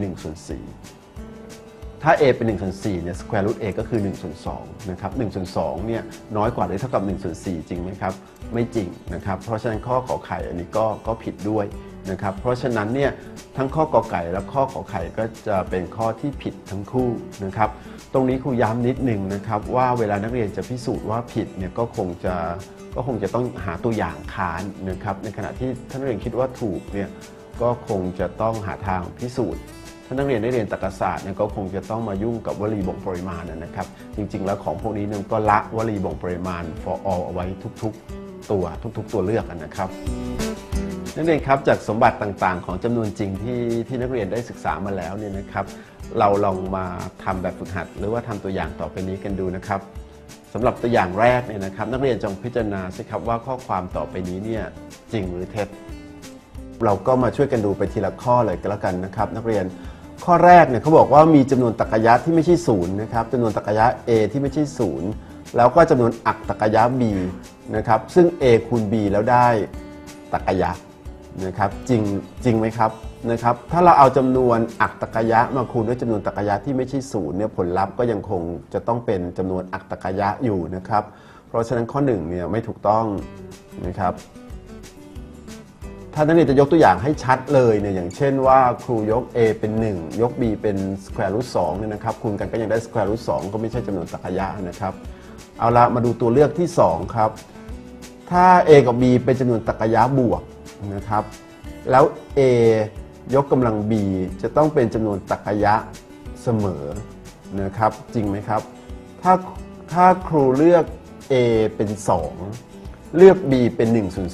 Speaker 1: 1/4ถ้า a เป็น1/4เนี่ย square root a ก็คือ1/2นะครับ1/2เนี่ยน้อยกว่าหรือเท่ากับ1/4จริงไหมครับไม่จริงนะครับเพราะฉะนั้นข้อขอไข่อันนี้ก็ผิดด้วยนะครับเพราะฉะนั้นเนี่ยทั้งข้อกอไก่และข้อขอไข่ก็จะเป็นข้อที่ผิดทั้งคู่นะครับตรงนี้ครูย้ำนิดหนึ่งนะครับว่าเวลานักเรียนจะพิสูจน์ว่าผิดเนี่ยก็คงจะต้องหาตัวอย่างค้านนะครับในขณะที่ถ้านักเรียนคิดว่าถูกเนี่ยก็คงจะต้องหาทางพิสูจน์ถ้านักเรียนได้เรียนตรรกศาสตร์เนี่ยก็คงจะต้องมายุ่งกับวลีบ่งปริมาณนะครับจริงๆแล้วของพวกนี้เนี่ยก็ละวลีบ่งปริมาณ for all เอาไว้ทุกๆตัวเลือกนะครับนักเรียนครับจากสมบัติต่างๆของจำนวนจริงที่นักเรียนได้ศึกษามาแล้วเนี่ยนะครับเราลองมาทำแบบฝึกหัดหรือว่าทำตัวอย่างต่อไปนี้กันดูนะครับสำหรับตัวอย่างแรกเนี่ยนะครับนักเรียนจงพิจารณาสิครับว่าข้อความต่อไปนี้เนี่ยจริงหรือเท็จเราก็มาช่วยกันดูไปทีละข้อเลยก็แล้วกันนะครับนักเรียนข้อแรกเนี่ยเขาบอกว่ามีจำนวนตรรกะที่ไม่ใช่ศูนย์นะครับจำนวนตรรกะ a ที่ไม่ใช่ศูนย์แล้วก็จำนวนอักตรรกะ b นะครับซึ่ง a คูณ b แล้วได้ตรรกะนะครับจริงไหมครับนะครับถ้าเราเอาจำนวนอักตรรกะมาคูณด้วยจำนวนตรรกะที่ไม่ใช่ศูนย์เนี่ยผลลัพธ์ก็ยังคงจะต้องเป็นจำนวนอักตรรกะอยู่นะครับเพราะฉะนั้นข้อ1เนี่ยไม่ถูกต้องนะครับถ้านักเรียนจะยกตัวอย่างให้ชัดเลยเนี่ยอย่างเช่นว่าครูยก a เป็น1ยก b เป็น square root 2เนี่ยนะครับคูณกันก็ยังได้ square root 2ก็ไม่ใช่จำนวนตรรกะนะครับเอาละมาดูตัวเลือกที่2ครับถ้า a กับ b เป็นจำนวนตรรกะบวกนะครับแล้ว a ยกกำลัง b จะต้องเป็นจำนวนตรรกะเสมอนะครับจริงไหมครับถ้าครูเลือก a เป็น2เลือก b เป็น1ส่วน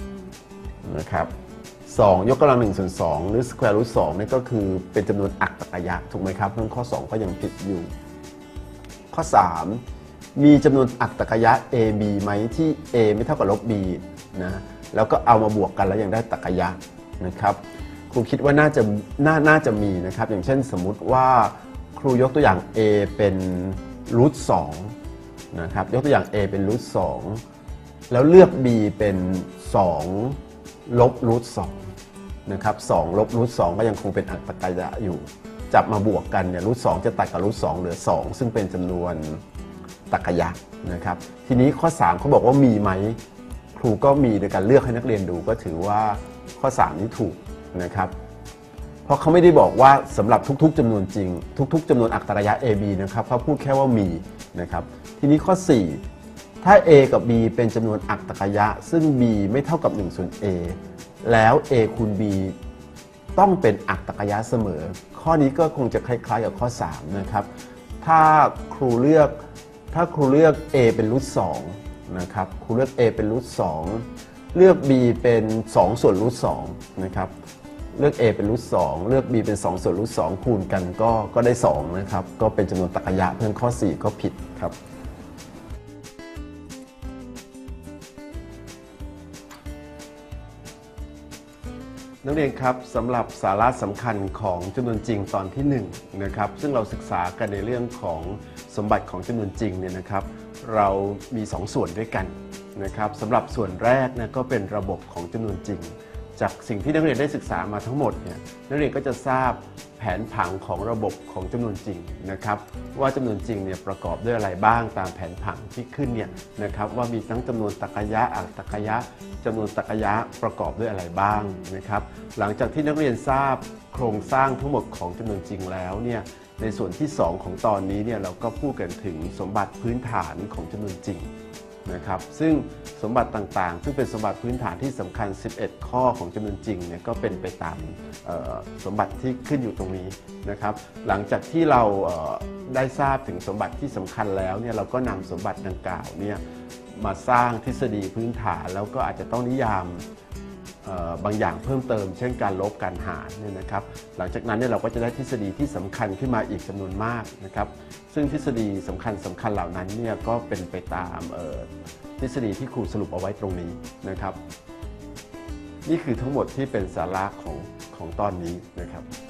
Speaker 1: 2นะครับ2ยกกำลัง1ส่วน2หรือ square root 2นี่ก็คือเป็นจำนวนอักตรรกะถูกไหมครับเพราะข้อ2ก็ยังผิดอยู่ข้อ3มีจำนวนอักตรรกะ ab ไหมที่ a ไม่เท่ากับลบ b นะแล้วก็เอามาบวกกันแล้วยังได้ตรรกะนะครับครูคิดว่าน่าจะมีนะครับอย่างเช่นสมมุติว่าครูยกตัวอย่าง a เป็นรูท2นะครับยกตัวอย่าง a เป็นรูท2แล้วเลือก b เป็น2ลบรูท2นะครับ2ลบรูท2ก็ยังคงเป็นอักตรกะอยู่จับมาบวกกันเนี่ยรูท2จะตัดกับรูท2เหลือ2ซึ่งเป็นจำนวนตรรกะนะครับทีนี้ข้อ3เขาบอกว่ามีไหมครูก็มีโดยการเลือกให้นักเรียนดูก็ถือว่าข้อ3นี้ถูกนะครับเพราะเขาไม่ได้บอกว่าสำหรับทุกๆจำนวนจริงทุกๆจำนวนอักตรกะ ab นะครับเขาพูดแค่ว่ามีนะครับทีนี้ข้อ4ถ้า a กับ b เป็นจำนวนอักตรกะซึ่ง b ไม่เท่ากับ1ส่วน a แล้ว a คูณ b ต้องเป็นอักตรกะเสมอข้อนี้ก็คงจะคล้ายๆกับข้อ3นะครับถ้าครูเลือก a เป็นรูท2นะครับครูเลือก a เป็นรูท2เลือก b เป็น2ส่วนรูท2นะครับเลือก a เป็นรูท2เลือก b เป็น2ส่วนรูท2คูณกันก็ได้2นะครับก็เป็นจำนวนตรรกะเพื่อนข้อ4ก็ผิดครับนักเรียนครับสำหรับสาระสำคัญของจำนวนจริงตอนที่1นะครับซึ่งเราศึกษากันในเรื่องของสมบัติของจำนวนจริงเนี่ยนะครับเรามี2ส่วนด้วยกันนะครับสำหรับส่วนแรกนะก็เป็นระบบของจำนวนจริงจากสิ่งที่นักเรียนได้ศึกษามาทั้งหมดเนี่ยนักเรียนก็จะทราบแผนผังของระบบของจำนวนจริงนะครับว่าจำนวนจริงเนี่ยประกอบด้วยอะไรบ้างตามแผนผังที่ขึ้นเนี่ยนะครับว่ามีทั้งจำนวนตรรกะอักตรกะจำนวนตรรกะประกอบด้วยอะไรบ้างนะครับหลังจากที่นักเรียนทราบโครงสร้างทั้งหมดของจำนวนจริงแล้วเนี่ยในส่วนที่2ของตอนนี้เนี่ยเราก็พูดกันถึงสมบัติพื้นฐานของจำนวนจริงนะครับซึ่งสมบัติต่างๆซึ่งเป็นสมบัติพื้นฐานที่สำคัญ11ข้อของจำนวนจริงเนี่ยก็เป็นไปตามสมบัติที่ขึ้นอยู่ตรงนี้นะครับหลังจากที่เราได้ทราบถึงสมบัติที่สำคัญแล้วเนี่ยเราก็นำสมบัติดังกล่าวเนี่ยมาสร้างทฤษฎีพื้นฐานแล้วก็อาจจะต้องนิยามบางอย่างเพิ่มเติมเช่นการลบการหารเนี่ยนะครับหลังจากนั้นเนี่ยเราก็จะได้ทฤษฎีที่สำคัญขึ้นมาอีกจำนวนมากนะครับซึ่งทฤษฎีสำคัญเหล่านั้นเนี่ยก็เป็นไปตามทฤษฎีที่ครูสรุปเอาไว้ตรงนี้นะครับนี่คือทั้งหมดที่เป็นสาระของตอนนี้นะครับ